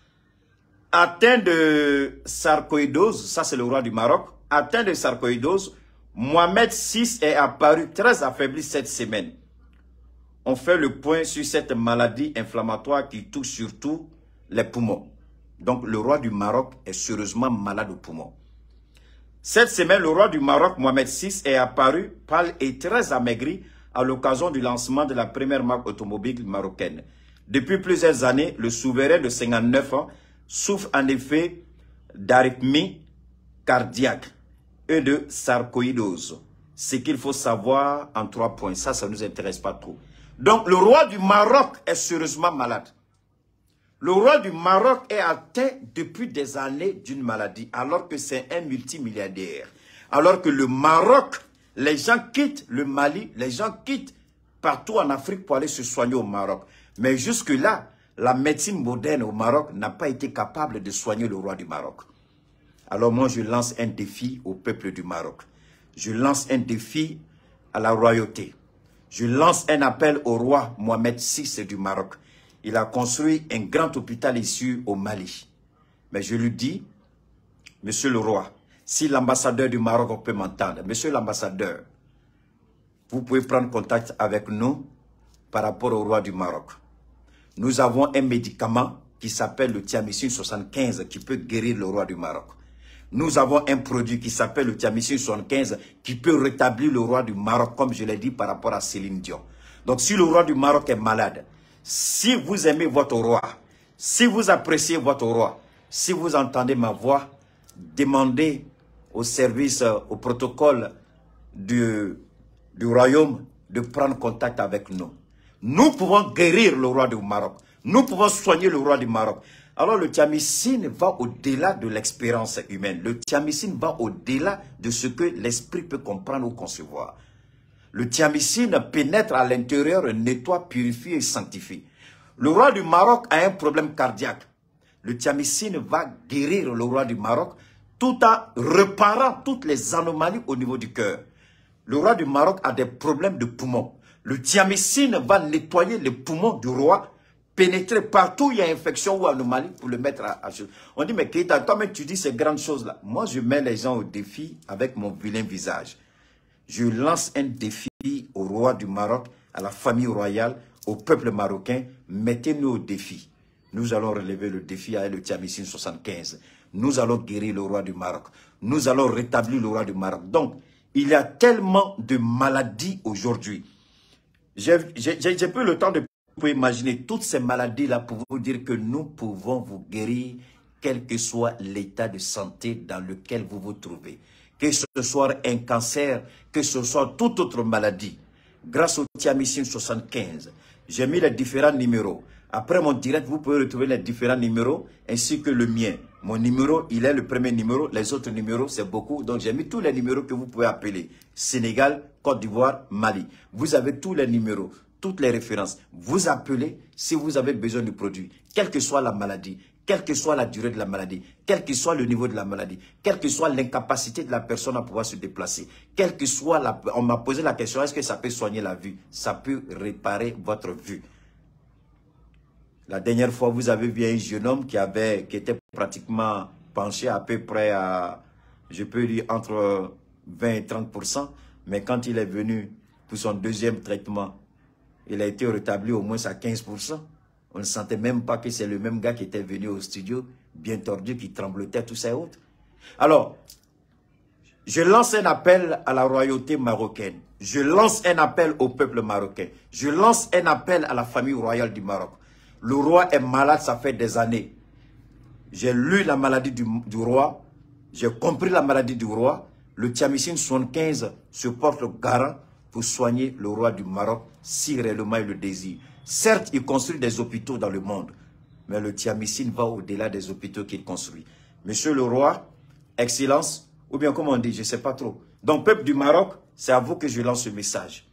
A: Atteint de sarcoïdose, ça c'est le roi du Maroc, atteint de sarcoïdose, Mohamed VI est apparu très affaibli cette semaine. On fait le point sur cette maladie inflammatoire qui touche surtout les poumons. Donc le roi du Maroc est sérieusement malade aux poumons. Cette semaine, le roi du Maroc, Mohamed VI, est apparu pâle et très amaigri à l'occasion du lancement de la première marque automobile marocaine. Depuis plusieurs années, le souverain de 59 ans souffre en effet d'arythmie cardiaque et de sarcoïdose. Ce qu'il faut savoir en 3 points. Ça ne nous intéresse pas trop. Donc, le roi du Maroc est sérieusement malade. Le roi du Maroc est atteint depuis des années d'une maladie, alors que c'est un multimilliardaire. Alors que le Maroc, les gens quittent le Mali, les gens quittent partout en Afrique pour aller se soigner au Maroc. Mais jusque-là, la médecine moderne au Maroc n'a pas été capable de soigner le roi du Maroc. Alors moi, je lance un défi au peuple du Maroc. Je lance un défi à la royauté. Je lance un appel au roi Mohamed VI du Maroc. Il a construit un grand hôpital ici au Mali. Mais je lui dis, monsieur le roi, si l'ambassadeur du Maroc peut m'entendre, monsieur l'ambassadeur, vous pouvez prendre contact avec nous par rapport au roi du Maroc. Nous avons un médicament qui s'appelle le Thiamicine 75 qui peut guérir le roi du Maroc. Nous avons un produit qui s'appelle le Thiamicine 75 qui peut rétablir le roi du Maroc, comme je l'ai dit par rapport à Céline Dion. Donc si le roi du Maroc est malade, si vous aimez votre roi, si vous appréciez votre roi, si vous entendez ma voix, demandez au service, au protocole du royaume de prendre contact avec nous. Nous pouvons guérir le roi du Maroc. Nous pouvons soigner le roi du Maroc. Alors le thiamicine va au-delà de l'expérience humaine. Le thiamicine va au-delà de ce que l'esprit peut comprendre ou concevoir. Le thiamicine pénètre à l'intérieur, nettoie, purifie et sanctifie. Le roi du Maroc a un problème cardiaque. Le thiamicine va guérir le roi du Maroc tout en réparant toutes les anomalies au niveau du cœur. Le roi du Maroc a des problèmes de poumons. Le thiamicine va nettoyer les poumons du roi, pénétrer partout où il y a infection ou anomalie pour le mettre à chose. On dit, mais Keïta, toi-même tu dis ces grandes choses-là. Moi, je mets les gens au défi avec mon vilain visage. Je lance un défi au roi du Maroc, à la famille royale, au peuple marocain. Mettez-nous au défi. Nous allons relever le défi avec le Thiamicine 75. Nous allons guérir le roi du Maroc. Nous allons rétablir le roi du Maroc. Donc, il y a tellement de maladies aujourd'hui. J'ai peu le temps de vous imaginer toutes ces maladies-là pour vous dire que nous pouvons vous guérir, quel que soit l'état de santé dans lequel vous vous trouvez. Que ce soit un cancer, que ce soit toute autre maladie. Grâce au Thiamicine 75, j'ai mis les différents numéros. Après mon direct, vous pouvez retrouver les différents numéros ainsi que le mien. Mon numéro, il est le premier numéro. Les autres numéros, c'est beaucoup. Donc, j'ai mis tous les numéros que vous pouvez appeler. Sénégal, Côte d'Ivoire, Mali. Vous avez tous les numéros, toutes les références. Vous appelez si vous avez besoin du produit. Quelle que soit la maladie, quelle que soit la durée de la maladie, quel que soit le niveau de la maladie, quelle que soit l'incapacité de la personne à pouvoir se déplacer, quelle que soit la... On m'a posé la question, est-ce que ça peut soigner la vue? Ça peut réparer votre vue. La dernière fois, vous avez vu un jeune homme qui était pratiquement penché à peu près à, je peux dire, entre 20 et 30%. Mais quand il est venu pour son deuxième traitement, il a été rétabli au moins à 15%. On ne sentait même pas que c'est le même gars qui était venu au studio, bien tordu, qui tremblotait, tout ça et autres. Alors, je lance un appel à la royauté marocaine. Je lance un appel au peuple marocain. Je lance un appel à la famille royale du Maroc. Le roi est malade, ça fait des années. J'ai lu la maladie du roi. J'ai compris la maladie du roi. Le Thiamicine 75 se porte garant pour soigner le roi du Maroc si réellement il le désire. Certes, il construit des hôpitaux dans le monde. Mais le Thiamicine va au-delà des hôpitaux qu'il construit. Monsieur le roi, Excellence, ou bien comme on dit, je ne sais pas trop. Donc, peuple du Maroc, c'est à vous que je lance ce message.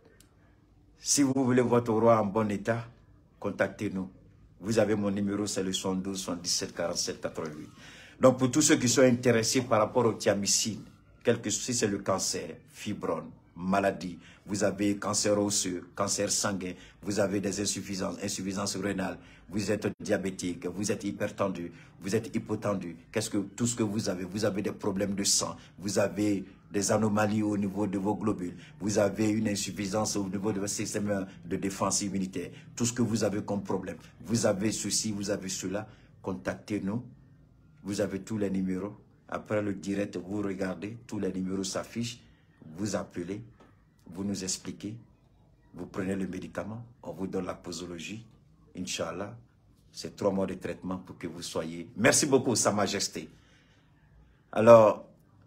A: Si vous voulez votre roi en bon état, contactez-nous. Vous avez mon numéro, c'est le 72 77 47 88. Donc, pour tous ceux qui sont intéressés par rapport au Thiamicine, quel que soit, si c'est le cancer, fibrome, maladie, vous avez cancer osseux, cancer sanguin, vous avez des insuffisances rénales, vous êtes diabétique, vous êtes hypertendu, vous êtes hypotendu, tout ce que vous avez des problèmes de sang, vous avez des anomalies au niveau de vos globules, vous avez une insuffisance au niveau de votre système de défense immunitaire, tout ce que vous avez comme problème, vous avez ceci, vous avez cela, contactez-nous, vous avez tous les numéros. Après le direct, vous regardez, tous les numéros s'affichent, vous appelez, vous nous expliquez, vous prenez le médicament, on vous donne la posologie, Inch'Allah, c'est 3 mois de traitement pour que vous soyez. Merci beaucoup, Sa Majesté. Alors,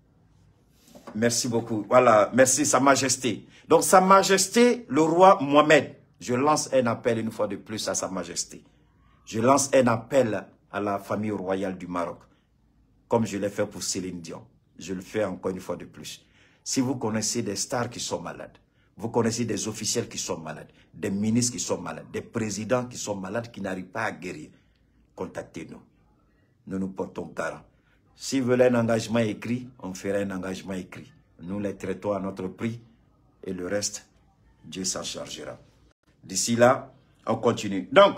A: merci beaucoup. Voilà, merci, Sa Majesté. Donc, Sa Majesté, le roi Mohamed, je lance un appel une fois de plus à Sa Majesté. Je lance un appel à la famille royale du Maroc, comme je l'ai fait pour Céline Dion. Je le fais encore une fois de plus. Si vous connaissez des stars qui sont malades, vous connaissez des officiels qui sont malades, des ministres qui sont malades, des présidents qui sont malades, qui n'arrivent pas à guérir, contactez-nous. Nous nous portons garant. Si vous voulez un engagement écrit, on fera un engagement écrit. Nous les traitons à notre prix et le reste, Dieu s'en chargera. D'ici là, on continue. Donc,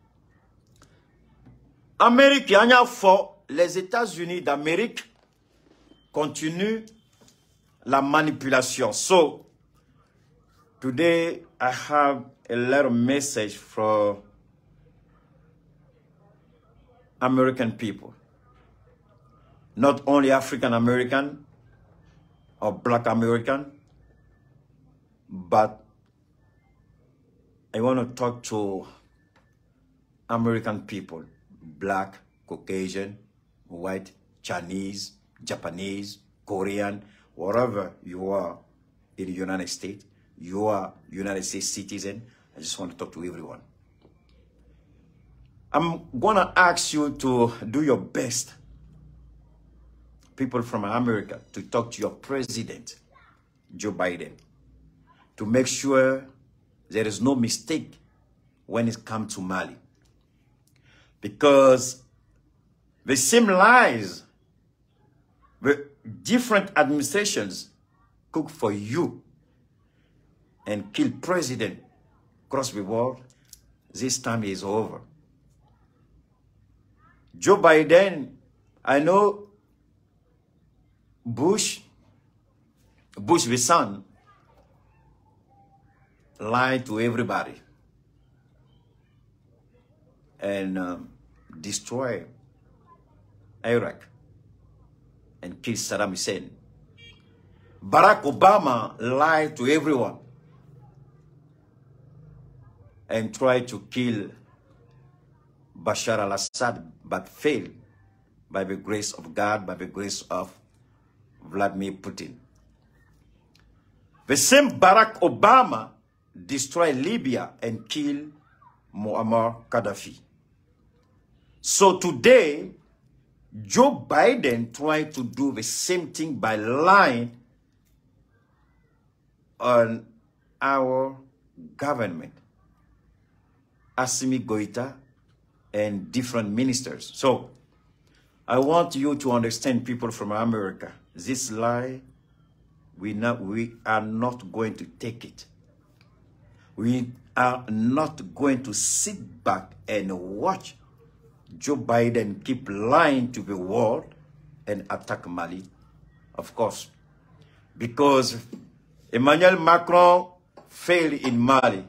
A: Amérique, les États-Unis d'Amérique continuent la manipulation. So, today I have a little message for American people. Not only African American or Black American, but I want to talk to American people, Black, Caucasian, white, Chinese, Japanese, Korean, wherever you are in the United States, you are United States citizen. I just want to talk to everyone. I'm gonna ask you to do your best, people from America, to talk to your president, Joe Biden, to make sure there is no mistake when it comes to Mali. Because the same lies the different administrations cook for you and kill president across the world, this time is over. Joe Biden, I know Bush the son, lied to everybody and destroy Iraq and kill Saddam Hussein. Barack Obama lied to everyone and tried to kill Bashar al-Assad, but failed by the grace of God, by the grace of Vladimir Putin. The same Barack Obama destroyed Libya and killed Muammar Gaddafi. So today, Joe Biden tried to do the same thing by lying on our government, Assimi Goïta, and different ministers. So, I want you to understand, people from America, this lie, we are not going to take it. We are not going to sit back and watch Joe Biden keep lying to the world and attack Mali, of course. Because Emmanuel Macron failed in Mali.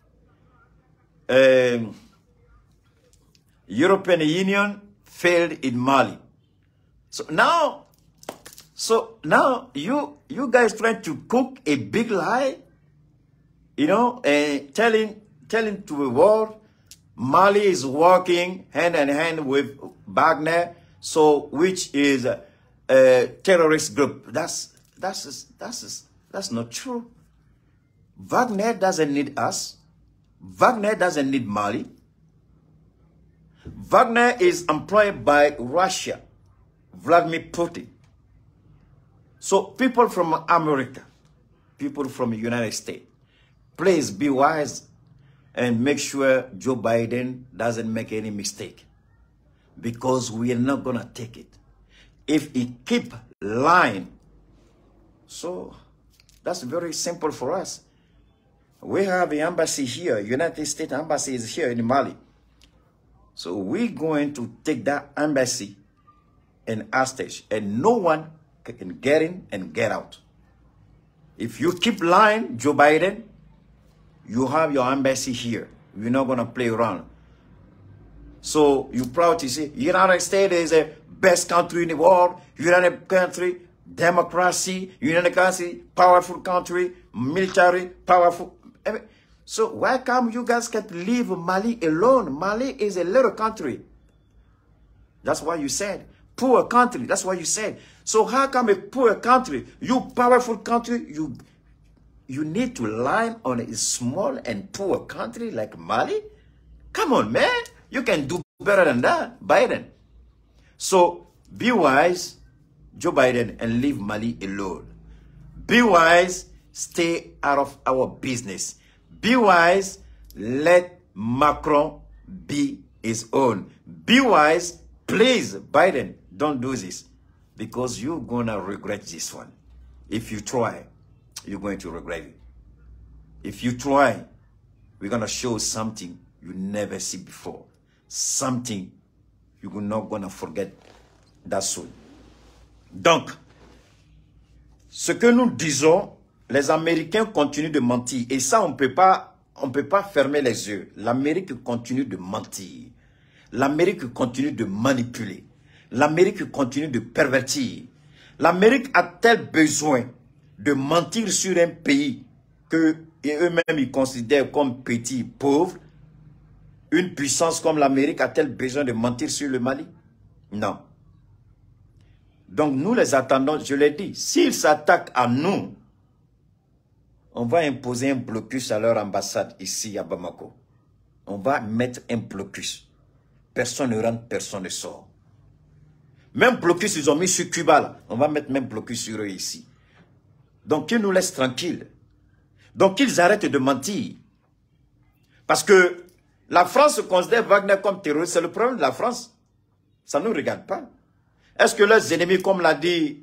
A: European Union failed in Mali. So now you guys trying to cook a big lie, you know, and telling to the world Mali is working hand in hand with Wagner, so which is a terrorist group. That's not true. Wagner doesn't need us. Wagner doesn't need Mali. Wagner is employed by Russia, Vladimir Putin. So people from America, people from the United States, please be wise and make sure Joe Biden doesn't make any mistake, because we are not going to take it. If he keep lying, so that's very simple for us. We have the embassy here, United States Embassy is here in Mali. So we're going to take that embassy and hostage, and no one can get in and get out. If you keep lying, Joe Biden, you have your embassy here. We're not going to play around. So you're proud to say United States is the best country in the world. United country, democracy, United country, powerful country, military, powerful. So why come you guys can't leave Mali alone? Mali is a little country. That's why you said. Poor country. That's why you said. So how come a poor country, you powerful country, you need to lie on a small and poor country like Mali? Come on, man. You can do better than that, Biden. So, be wise, Joe Biden, and leave Mali alone. Be wise, stay out of our business. Be wise, let Macron be his own. Be wise, please, Biden, don't do this. Because you're going to regret this one. If you try, you're going to regret it. If you try, we're going to show something you never see before. Something you're not going to forget that soon. Donc, ce que nous disons, les Américains continuent de mentir. Et ça, on peut pas fermer les yeux. L'Amérique continue de mentir. L'Amérique continue de manipuler. L'Amérique continue de pervertir. L'Amérique a-t-elle besoin de mentir sur un pays que eux-mêmes ils considèrent comme petit, pauvre? Une puissance comme l'Amérique a-t-elle besoin de mentir sur le Mali? Non. Donc nous les attendons, je l'ai dit, s'ils s'attaquent à nous, on va imposer un blocus à leur ambassade ici à Bamako. On va mettre un blocus. Personne ne rentre, personne ne sort. Même blocus, ils ont mis sur Cuba là. On va mettre même blocus sur eux ici. Donc qu'ils nous laissent tranquilles. Donc qu'ils arrêtent de mentir. Parce que la France considère Wagner comme terroriste. C'est le problème de la France. Ça ne nous regarde pas. Est-ce que leurs ennemis, comme l'a dit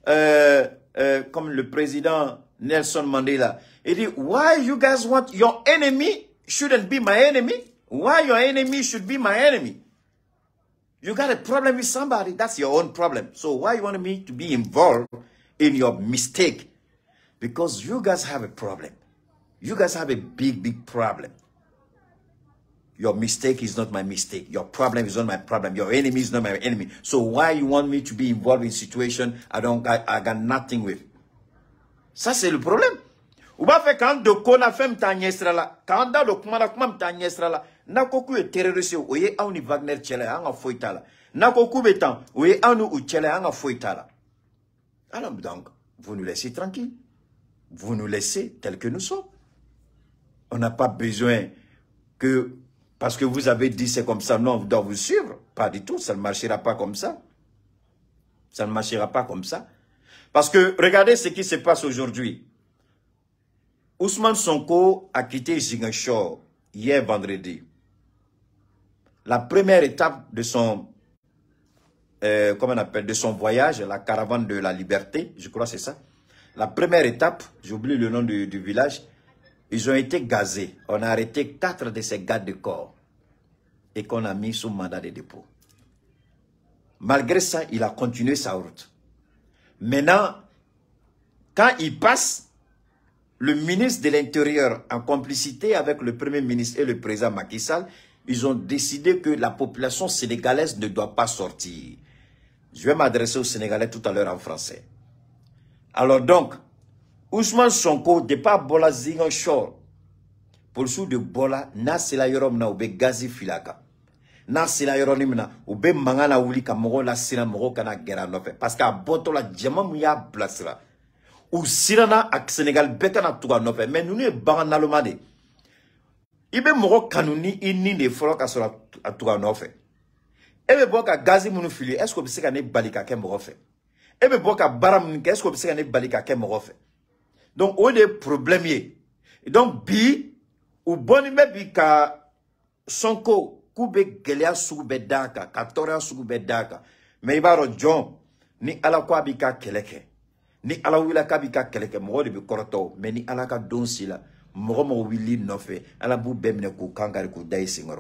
A: comme le président Nelson Mandela, il dit, why you guys want your enemy shouldn't be my enemy? Why your enemy should be my enemy? You got a problem with somebody, that's your own problem. So why you want me to be involved in your mistake? Because you guys have a problem. You guys have a big, big problem. Your mistake is not my mistake. Your problem is not my problem. Your enemy is not my enemy. So why you want me to be involved in situation I got nothing with? Ça, c'est le problème. Ou pas fait quand de kona femme tanyestra la, quand da le kumana kumam tanyestra la, na koku e terroriste oye auni Wagner chele anga foitala. Na koku betan oye anu u chele anga foitala. Alors donc, vous nous laissez tranquille. Vous nous laissez tels que nous sommes. On n'a pas besoin que, parce que vous avez dit c'est comme ça, non, on doit vous suivre. Pas du tout, ça ne marchera pas comme ça. Ça ne marchera pas comme ça. Parce que, regardez ce qui se passe aujourd'hui. Ousmane Sonko a quitté Ziguinchor hier vendredi. La première étape de son, comment on appelle, de son voyage, la caravane de la liberté, je crois que c'est ça. La première étape, j'oublie le nom du village, ils ont été gazés. On a arrêté 4 de ces gardes de corps et qu'on a mis sous mandat de dépôt. Malgré ça, il a continué sa route. Maintenant, quand il passe, le ministre de l'Intérieur, en complicité avec le Premier ministre et le président Macky Sall, ils ont décidé que la population sénégalaise ne doit pas sortir. Je vais m'adresser aux Sénégalais tout à l'heure en français. Alors donc, Ousmane Sonko, de pas Bola Ziguinchor, pour sous de Bola, na sila yorom na ube gazi filaka. Na sila yorom na ube mangana wuli ka mogo la sila mogo kana gera nofe. Parce qu'à boto la djama mouya blasra. Ou sirana ak Sénégal bekana tuga nofe. Mais nous ne bangan nalomade. Ibe mogo kanuni inni de folo ka sora tuga nofe. Ebe boka gazi munu fili, est-ce que bise ka ne balika ke mogo fe? Ebe boka baram nke, est-ce que bise ka ne balika ke mogo fe? Donc, on est problème. Donc, bi, ou boni me bi ka Sonko, kube gelea sugube daka, katoria sugube daka. Mais ibaro John, ni ala kwa bi ka keleke. Ni ala wila ka bi ka keleke, moro de bi koroto, mais ni ala ka donsi la, moro mo wili nofe, ala bu bemne ku kangari ku dayi singoro.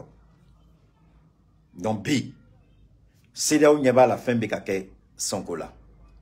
A: Donc, bi, c'est là où n'y a pas la fin bi ka ke Sonko la.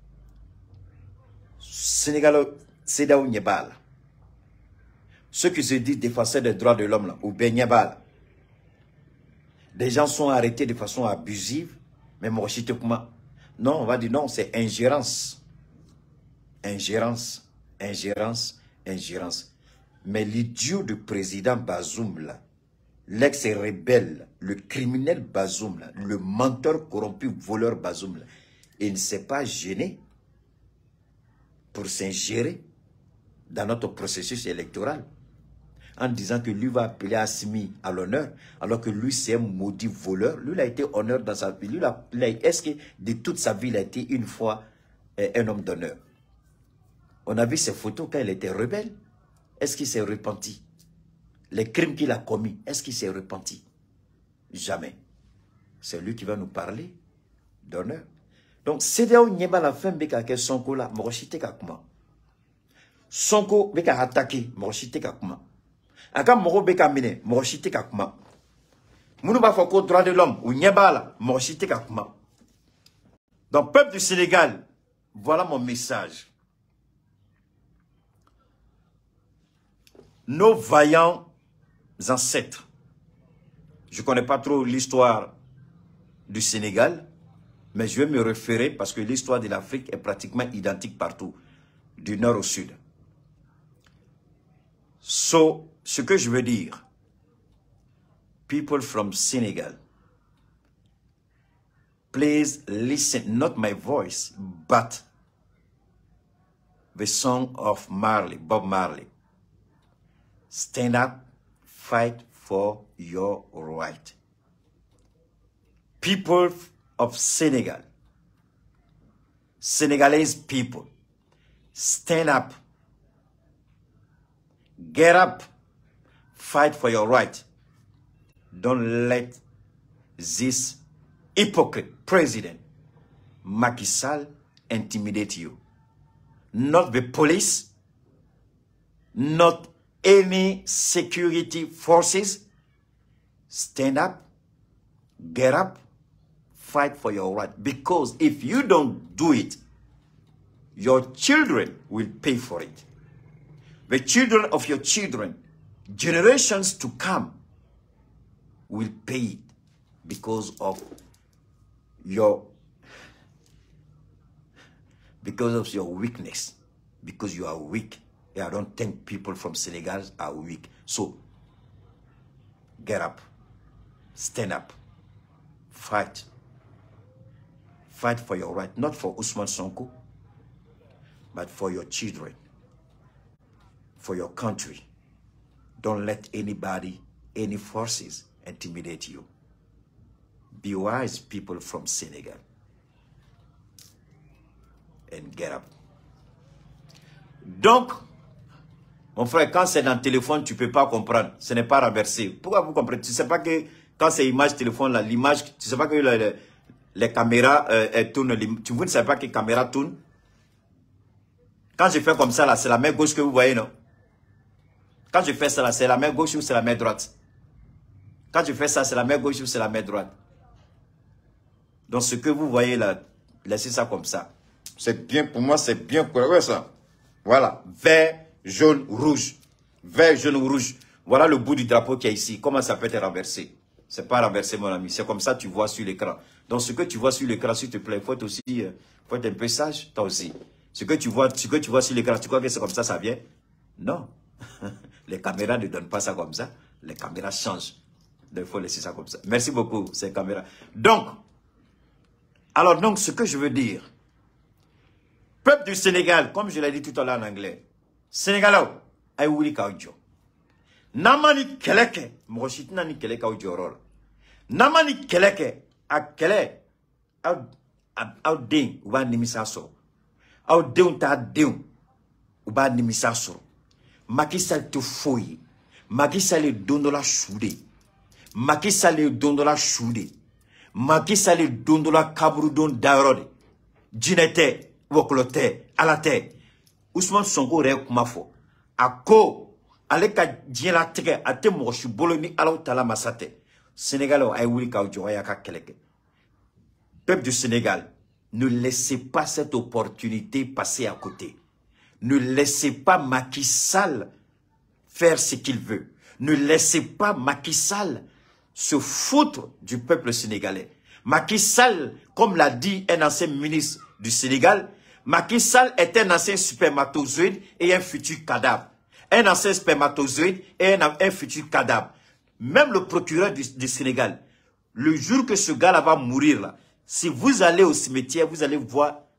A: Sénégal, c'est là où n'y a pas. Ceux qui se disent défenseurs des droits de l'homme, ou bien n'y a pas. Des gens sont arrêtés de façon abusive, mais moi, je non, on va dire non, c'est ingérence. Ingérence, ingérence, ingérence. Mais l'idiot du président Bazoum, là, l'ex-rebelle, le criminel Bazoum, là, le menteur corrompu, voleur Bazoum, là, il ne s'est pas gêné pour s'ingérer dans notre processus électoral. en disant que lui va appeler Assimi à l'honneur, alors que lui, c'est un maudit voleur. Lui, il a été honneur dans sa vie. Est-ce que de toute sa vie, il a été une fois un homme d'honneur? On a vu ses photos quand il était rebelle. Est-ce qu'il s'est repenti? Les crimes qu'il a commis, est-ce qu'il s'est repenti? Jamais. C'est lui qui va nous parler d'honneur. Donc, c'est là où il y a la fin de Sonko là, Morochite Kakuma. Sonko beka attaqué, Morochite Kakuma. Aka Moro beka mine, Morochite Kakuma. Mounou ba foko droit de l'homme, ou nyeba là, Morochite Kakuma. Donc, peuple du Sénégal, voilà mon message. Nos vaillants ancêtres, je ne connais pas trop l'histoire du Sénégal, mais je vais me référer parce que l'histoire de l'Afrique est pratiquement identique partout, du nord au sud. So, ce que je veux dire, people from Senegal, please listen, not my voice, but the song of Marley, Bob Marley. Stand up, fight for your right. People of Senegal, Senegalese people, stand up, get up, fight for your right. Don't let this hypocrite president, Macky Sall, intimidate you. Not the police, not any security forces. Stand up, get up, fight for your right. Because if you don't do it, your children will pay for it. The children of your children, generations to come, will pay it because of your weakness. Because you are weak. And I don't think people from Senegal are weak. So, get up. Stand up. Fight. Fight for your right. Not for Ousmane Sonko, but for your children. For your country. Don't let anybody, any forces intimidate you. Be wise, people from Senegal. And get up. Donc, mon frère, quand c'est dans le téléphone, tu ne peux pas comprendre. Ce n'est pas renversé. Pourquoi vous comprenez? Tu ne sais pas que quand c'est image téléphone, là, l'image, tu ne sais pas que les caméras tournent. Vous ne savez pas que les caméras tournent. Quand je fais comme ça, là, c'est la main gauche que vous voyez, non? Quand je fais ça, là, c'est la main gauche ou c'est la main droite? Quand je fais ça, c'est la main gauche ou c'est la main droite? Donc, ce que vous voyez là, laissez ça comme ça. C'est bien, pour moi, c'est bien correct, ça. Voilà, vert, jaune, rouge. Vert, jaune, rouge. Voilà le bout du drapeau qui est ici. Comment ça peut être renversé? C'est pas renversé, mon ami. C'est comme ça que tu vois sur l'écran. Donc, ce que tu vois sur l'écran, s'il te plaît, faut être aussi, faut être un peu sage, toi aussi. Ce que tu vois sur l'écran, tu crois que c'est comme ça vient? Non. Les caméras ne donnent pas ça comme ça. Les caméras changent. Donc, il faut laisser ça comme ça. Merci beaucoup, ces caméras. Donc, ce que je veux dire, peuple du Sénégal, comme je l'ai dit tout à l'heure en anglais, Sénégalo, ay wuli kaujo. Namani keleke, mroshitna ni keleka ujorol. Namani keleke, a kele, au ding, uba nimisaso. Au deun ta deun, uba nimisaso. Macky Sall te foye. Macky Sall dondola choude. Macky Sall dondola choude. Macky Sall dondola kabrudon dairode. Jinete, woklote, alate. Ousmane Sonko re kumafo. Ako, aleka djela tege, ate moshi boloni ala tala masate. Sénégalais, ay wuli ka ka keleke. Peuple du Sénégal, ne laissez pas cette opportunité passer à côté. Ne laissez pas Macky Sall faire ce qu'il veut. Ne laissez pas Macky Sall se foutre du peuple sénégalais. Macky Sall, comme l'a dit un ancien ministre du Sénégal, Macky Sall est un ancien spermatozoïde et un futur cadavre. Un ancien spermatozoïde et un futur cadavre. Même le procureur du Sénégal, le jour que ce gars-là va mourir, là, si vous allez au cimetière, vous allez voir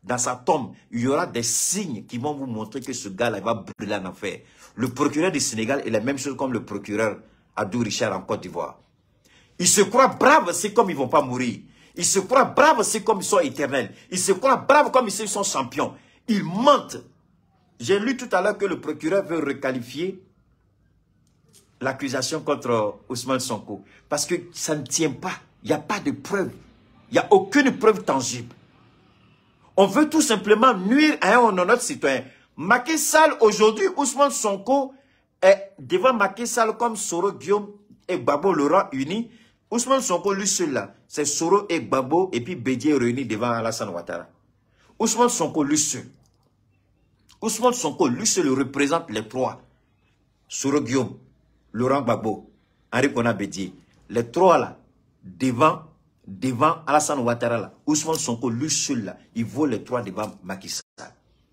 A: dans sa tombe, il y aura des signes qui vont vous montrer que ce gars-là va brûler en enfer. Le procureur du Sénégal est la même chose comme le procureur Abdou Richard en Côte d'Ivoire. Ils se croient braves, c'est comme ils ne vont pas mourir. Ils se croient braves, c'est comme ils sont éternels. Ils se croient braves comme ils sont champions. Ils mentent. J'ai lu tout à l'heure que le procureur veut requalifier l'accusation contre Ousmane Sonko. Parce que ça ne tient pas. Il n'y a pas de preuve. Il n'y a aucune preuve tangible. On veut tout simplement nuire à un honnête citoyen. Macky Sall, aujourd'hui, Ousmane Sonko est devant Macky Sall comme Soro, Guillaume et Gbagbo Laurent unis. Ousmane Sonko, lui seul là, c'est Soro et Gbagbo et puis Bédié réunis devant Alassane Ouattara. Ousmane Sonko, lui seul. Ousmane Sonko, lui seul représente les trois. Soro Guillaume, Laurent Gbagbo, Henri Kona Bédié. Les trois là, devant Alassane Ouattara là. Ousmane Sonko, lui seul là, il vaut les trois devant Macky Sall.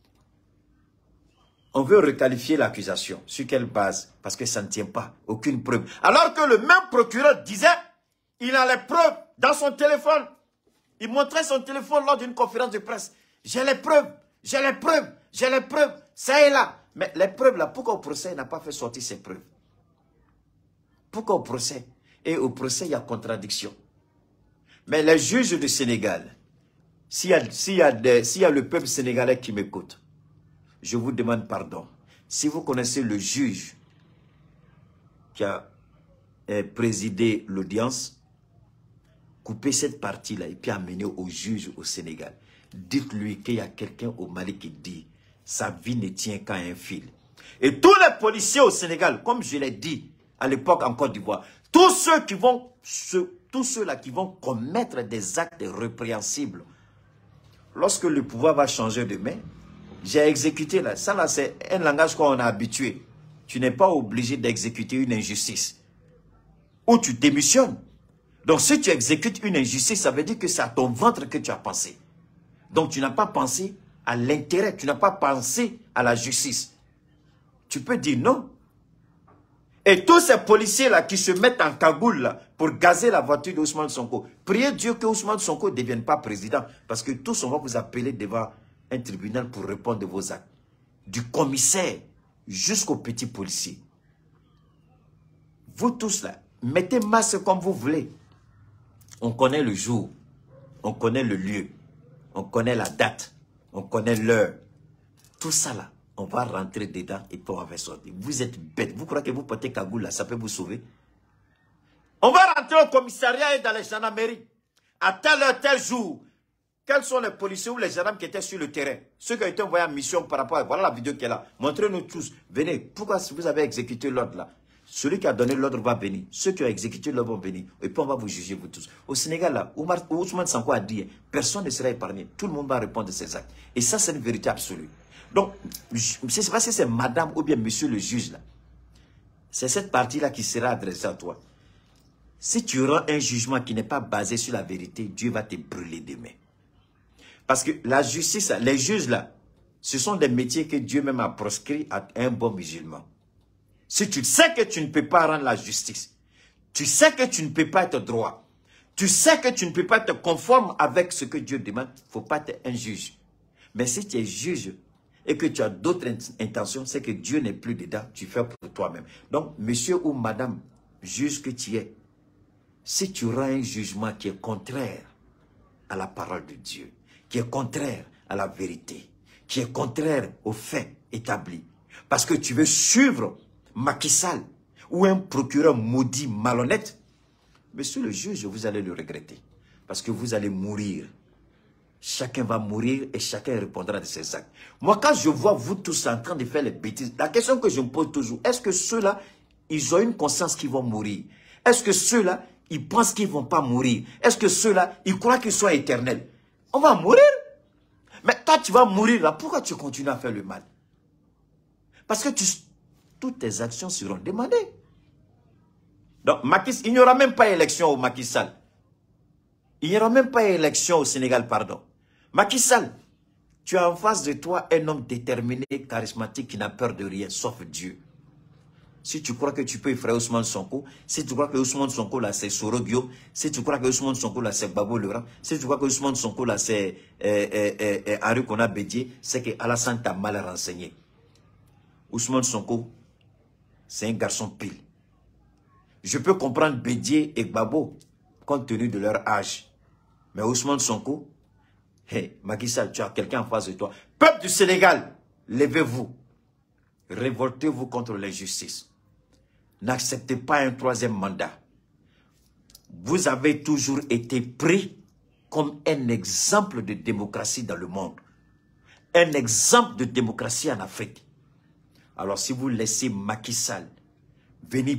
A: On veut requalifier l'accusation. Sur quelle base? Parce que ça ne tient pas. Aucune preuve. Alors que le même procureur disait, il a les preuves dans son téléphone. Il montrait son téléphone lors d'une conférence de presse. J'ai les preuves, j'ai les preuves, j'ai les preuves. Ça est là. Mais les preuves là, pourquoi au procès il n'a pas fait sortir ces preuves? Pourquoi au procès? Et au procès, il y a contradiction. Mais les juges du Sénégal, s'il y a le peuple sénégalais qui m'écoute, je vous demande pardon. Si vous connaissez le juge qui a présidé l'audience, coupez cette partie-là et puis amenez au juge au Sénégal. Dites-lui qu'il y a quelqu'un au Mali qui dit sa vie ne tient qu'à un fil. Et tous les policiers au Sénégal, comme je l'ai dit à l'époque en Côte d'Ivoire, tous ceux-là qui vont commettre des actes répréhensibles, lorsque le pouvoir va changer de main, j'ai exécuté là. Ça là, c'est un langage qu'on a habitué. Tu n'es pas obligé d'exécuter une injustice. Ou tu démissionnes. Donc si tu exécutes une injustice, ça veut dire que c'est à ton ventre que tu as pensé. Donc tu n'as pas pensé à l'intérêt, tu n'as pas pensé à la justice. Tu peux dire non. Et tous ces policiers-là qui se mettent en cagoule là, pour gazer la voiture d'Ousmane Sonko, priez Dieu que Ousmane Sonko ne devienne pas président. Parce que tous on va vous appeler devant un tribunal pour répondre de vos actes. Du commissaire jusqu'aux petits policiers. Vous tous là, mettez masque comme vous voulez. On connaît le jour, on connaît le lieu, on connaît la date, on connaît l'heure. Tout ça là, on va rentrer dedans et puis on va sortir. Vous êtes bêtes. Vous croyez que vous portez cagoule là, ça peut vous sauver? On va rentrer au commissariat et dans les gendarmeries. À telle heure, tel jour. Quels sont les policiers ou les gendarmes qui étaient sur le terrain? Ceux qui ont été envoyés en mission par rapport à... Voilà la vidéo qui est là. Montrez-nous tous. Venez. Pourquoi vous avez exécuté l'ordre là? Celui qui a donné l'ordre va venir. Ceux qui ont exécuté l'ordre vont venir. Et puis on va vous juger vous tous. Au Sénégal là, Ousmane Sonko a dit, personne ne sera épargné. Tout le monde va répondre de ses actes. Et ça, c'est une vérité absolue. Donc, je ne sais pas si c'est madame ou bien monsieur le juge là. C'est cette partie-là qui sera adressée à toi. Si tu rends un jugement qui n'est pas basé sur la vérité, Dieu va te brûler demain. Parce que la justice, les juges là, ce sont des métiers que Dieu même a proscrits à un bon musulman. Si tu sais que tu ne peux pas rendre la justice, tu sais que tu ne peux pas être droit, tu sais que tu ne peux pas être conforme avec ce que Dieu demande, il ne faut pas être un juge. Mais si tu es juge et que tu as d'autres intentions, c'est que Dieu n'est plus dedans, tu fais pour toi-même. Donc, monsieur ou madame, juge que tu es, si tu rends un jugement qui est contraire à la parole de Dieu, qui est contraire à la vérité, qui est contraire aux faits établis, parce que tu veux suivre Macky Sall ou un procureur maudit, malhonnête, monsieur le juge, vous allez le regretter. Parce que vous allez mourir. Chacun va mourir et chacun répondra de ses actes. Moi, quand je vois vous tous en train de faire les bêtises, la question que je me pose toujours, est-ce que ceux-là, ils ont une conscience qu'ils vont mourir? Est-ce que ceux-là, ils pensent qu'ils ne vont pas mourir? Est-ce que ceux-là, ils croient qu'ils sont éternels? On va mourir. Mais toi, tu vas mourir là. Pourquoi tu continues à faire le mal? Parce que toutes tes actions seront demandées. Donc, il n'y aura même pas élection au Macky Sall. Il n'y aura même pas élection au Sénégal, pardon. Macky Sall, tu as en face de toi un homme déterminé, charismatique, qui n'a peur de rien, sauf Dieu. Si tu crois que tu peux effrayer Ousmane Sonko, si tu crois que Ousmane Sonko là c'est Sorogio, si tu crois que Ousmane Sonko là c'est Babo Laurent, si tu crois que Ousmane Sonko là c'est Henri Kona Bédié, c'est que Alassane t'a mal renseigné. Ousmane Sonko, c'est un garçon pile. Je peux comprendre Bédié et Babo compte tenu de leur âge. Mais Ousmane Sonko, hey, Macky Sall, tu as quelqu'un en face de toi. Peuple du Sénégal, levez-vous. Révoltez-vous contre l'injustice. N'acceptez pas un troisième mandat. Vous avez toujours été pris comme un exemple de démocratie dans le monde. Un exemple de démocratie en Afrique. Alors si vous laissez Macky Sall venir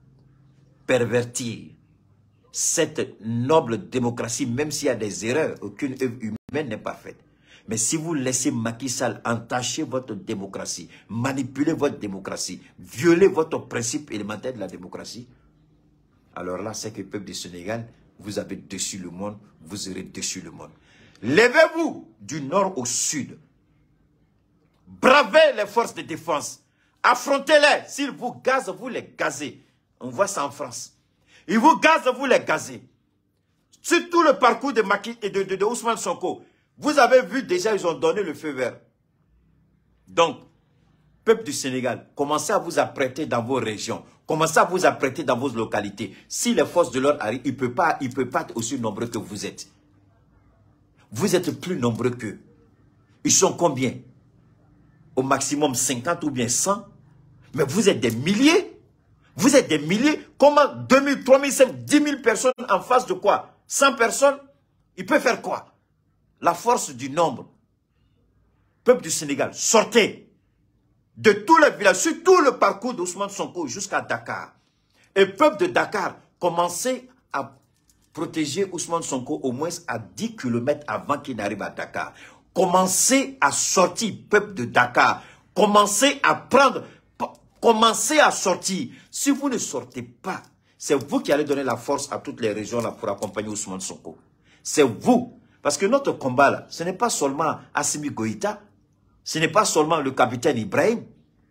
A: pervertir cette noble démocratie, même s'il y a des erreurs, aucune œuvre humaine n'est pas faite. Mais si vous laissez Macky Sall entacher votre démocratie, manipuler votre démocratie, violer votre principe élémentaire de la démocratie, alors là, c'est que le peuple du Sénégal, vous avez déçu le monde, vous aurez déçu le monde. Levez-vous du nord au sud. Bravez les forces de défense. Affrontez-les. S'ils vous gazent, vous les gazez. On voit ça en France. Ils vous gazent, vous les gazez. Sur tout le parcours de Ousmane Sonko, vous avez vu déjà, ils ont donné le feu vert. Donc, peuple du Sénégal, commencez à vous apprêter dans vos régions. Commencez à vous apprêter dans vos localités. Si les forces de l'ordre arrivent, il ne peut pas être aussi nombreux que vous êtes. Vous êtes plus nombreux qu'eux. Ils sont combien? Au maximum 50 ou bien 100. Mais vous êtes des milliers. Vous êtes des milliers. Comment 2000, 3000, 5000, 10 000 personnes en face de quoi? 100 personnes? Il peut faire quoi? La force du nombre. Peuple du Sénégal, sortez de tous les villages, sur tout le parcours d'Ousmane Sonko jusqu'à Dakar. Et peuple de Dakar, commencez à protéger Ousmane Sonko au moins à 10 km avant qu'il n'arrive à Dakar. Commencez à sortir, peuple de Dakar. Commencez à prendre, commencez à sortir. Si vous ne sortez pas, c'est vous qui allez donner la force à toutes les régions là pour accompagner Ousmane Sonko. C'est vous. Parce que notre combat là, ce n'est pas seulement Assimi Goïta, ce n'est pas seulement le capitaine Ibrahim.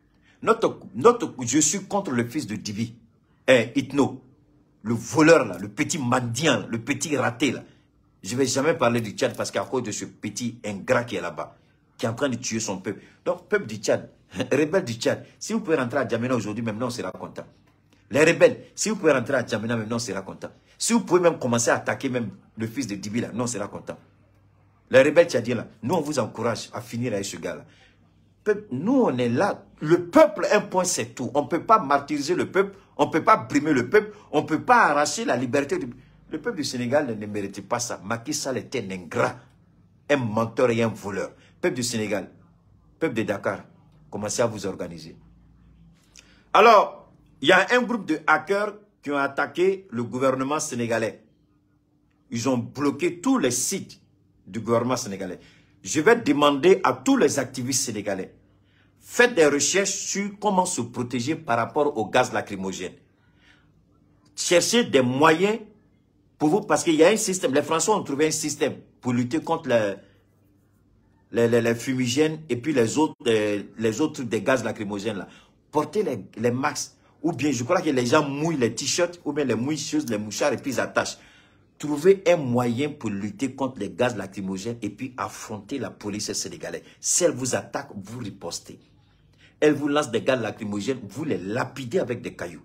A: Je suis contre le fils de Dibi, Itno, le voleur là, le petit mendiant, le petit raté là. Je ne vais jamais parler du Tchad parce qu'à cause de ce petit ingrat qui est là-bas, qui est en train de tuer son peuple. Donc, peuple du Tchad, rebelles du Tchad, si vous pouvez rentrer à Djamena aujourd'hui, même nous on sera content. Les rebelles, si vous pouvez rentrer à Djamena, même nous on sera content. Si vous pouvez même commencer à attaquer même le fils de Dibi là, nous on sera content. Les rebelles tchadiens là, nous on vous encourage à finir avec ce gars là. Nous on est là, le peuple, un point c'est tout. On ne peut pas martyriser le peuple, on ne peut pas brimer le peuple, on ne peut pas arracher la liberté du... Le peuple du Sénégal ne méritait pas ça. Macky Sall était un ingrat, un menteur et un voleur. Peuple du Sénégal, peuple de Dakar, commencez à vous organiser. Alors, il y a un groupe de hackers qui ont attaqué le gouvernement sénégalais. Ils ont bloqué tous les sites du gouvernement sénégalais. Je vais demander à tous les activistes sénégalais, faites des recherches sur comment se protéger par rapport au gaz lacrymogène. Cherchez des moyens pour vous, parce qu'il y a un système, les Français ont trouvé un système pour lutter contre les fumigènes et puis les autres trucs des gaz lacrymogènes là. Portez les masques, ou bien je crois que les gens mouillent les t-shirts, ou bien les mouilleuses, les mouchards et puis ils attachent. Trouvez un moyen pour lutter contre les gaz lacrymogènes et puis affronter la police sénégalaise. Si elle vous attaque, vous ripostez. Elle vous lance des gaz lacrymogènes, vous les lapidez avec des cailloux.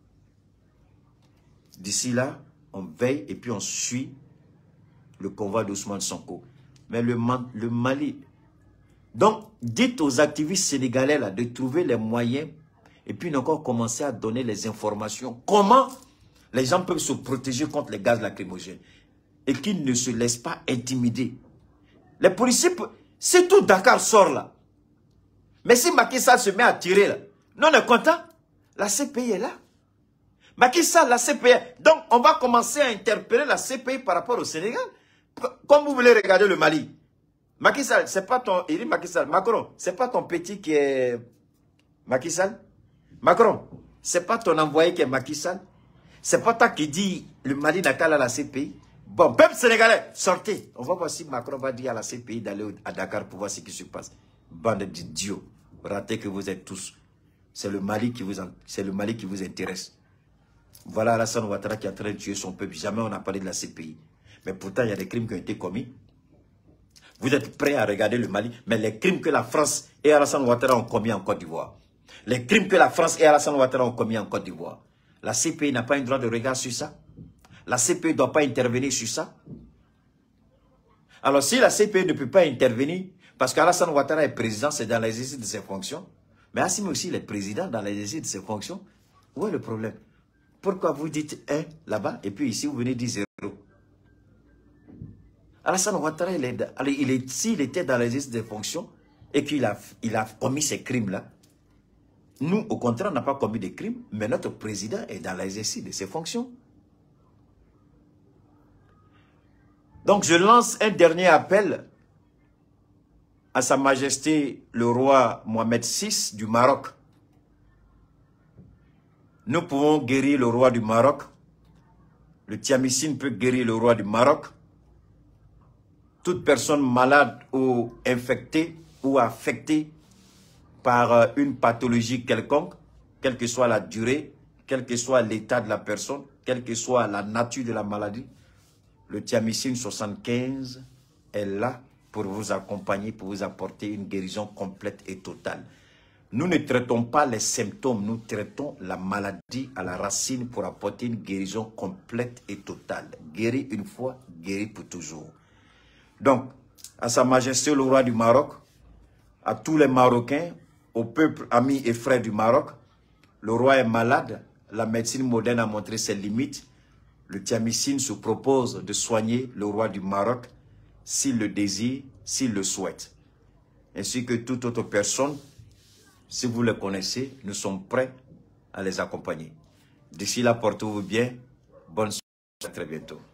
A: D'ici là, on veille et puis on suit le convoi d'Ousmane Sonko. Mais le Mali... Donc, dites aux activistes sénégalais là, de trouver les moyens et puis encore commencer à donner les informations. Comment les gens peuvent se protéger contre les gaz lacrymogènes et qu'ils ne se laissent pas intimider. Les policiers, c'est tout Dakar sort là. Mais si Macky Sall se met à tirer là, nous on est content. La CPI est là. Macky Sall, la CPI. Donc on va commencer à interpeller la CPI par rapport au Sénégal. Comme vous voulez regarder le Mali. Macky Sall, c'est pas ton... Il dit Macky Sall. Macron, c'est pas ton petit qui est... Macky Sall. Macron, c'est pas ton envoyé qui est Macky Sall. C'est pas toi qui dis le Mali n'a qu'à la CPI. Bon, peuple sénégalais, sortez. On va voir si Macron va dire à la CPI d'aller à Dakar pour voir ce qui se passe. Bande d'idiots, ratés que vous êtes tous. c'est le Mali qui vous intéresse. Voilà Alassane Ouattara qui est en train de tuer son peuple. Jamais on n'a parlé de la CPI. Mais pourtant, il y a des crimes qui ont été commis. Vous êtes prêts à regarder le Mali, mais les crimes que la France et Alassane Ouattara ont commis en Côte d'Ivoire. Les crimes que la France et Alassane Ouattara ont commis en Côte d'Ivoire. La CPI n'a pas un droit de regard sur ça. La CPI ne doit pas intervenir sur ça. Alors si la CPI ne peut pas intervenir, parce qu'Alassane Ouattara est président, c'est dans l'exercice de ses fonctions, mais Assimi aussi il est président dans l'exercice de ses fonctions, où est le problème? Pourquoi vous dites 1 là-bas, et puis ici vous venez dire 0? Alassane Ouattara, s'il était dans l'exercice des fonctions, et qu'il a commis ces crimes-là, nous, au contraire, on n'a pas commis des crimes, mais notre président est dans l'exercice de ses fonctions. Donc, je lance un dernier appel à Sa Majesté le roi Mohamed VI du Maroc. Nous pouvons guérir le roi du Maroc. Le thiamicine peut guérir le roi du Maroc. Toute personne malade ou infectée ou affectée par une pathologie quelconque, quelle que soit la durée, quel que soit l'état de la personne, quelle que soit la nature de la maladie, le thiamicine 75 est là pour vous accompagner, pour vous apporter une guérison complète et totale. Nous ne traitons pas les symptômes, nous traitons la maladie à la racine pour apporter une guérison complète et totale. Guéri une fois, guéri pour toujours. Donc, à Sa Majesté le roi du Maroc, à tous les Marocains, au peuple, amis et frères du Maroc, le roi est malade, la médecine moderne a montré ses limites. Le thiamicine se propose de soigner le roi du Maroc s'il le désire, s'il le souhaite. Ainsi que toute autre personne, si vous le connaissez, nous sommes prêts à les accompagner. D'ici là, portez-vous bien. Bonne soirée, à très bientôt.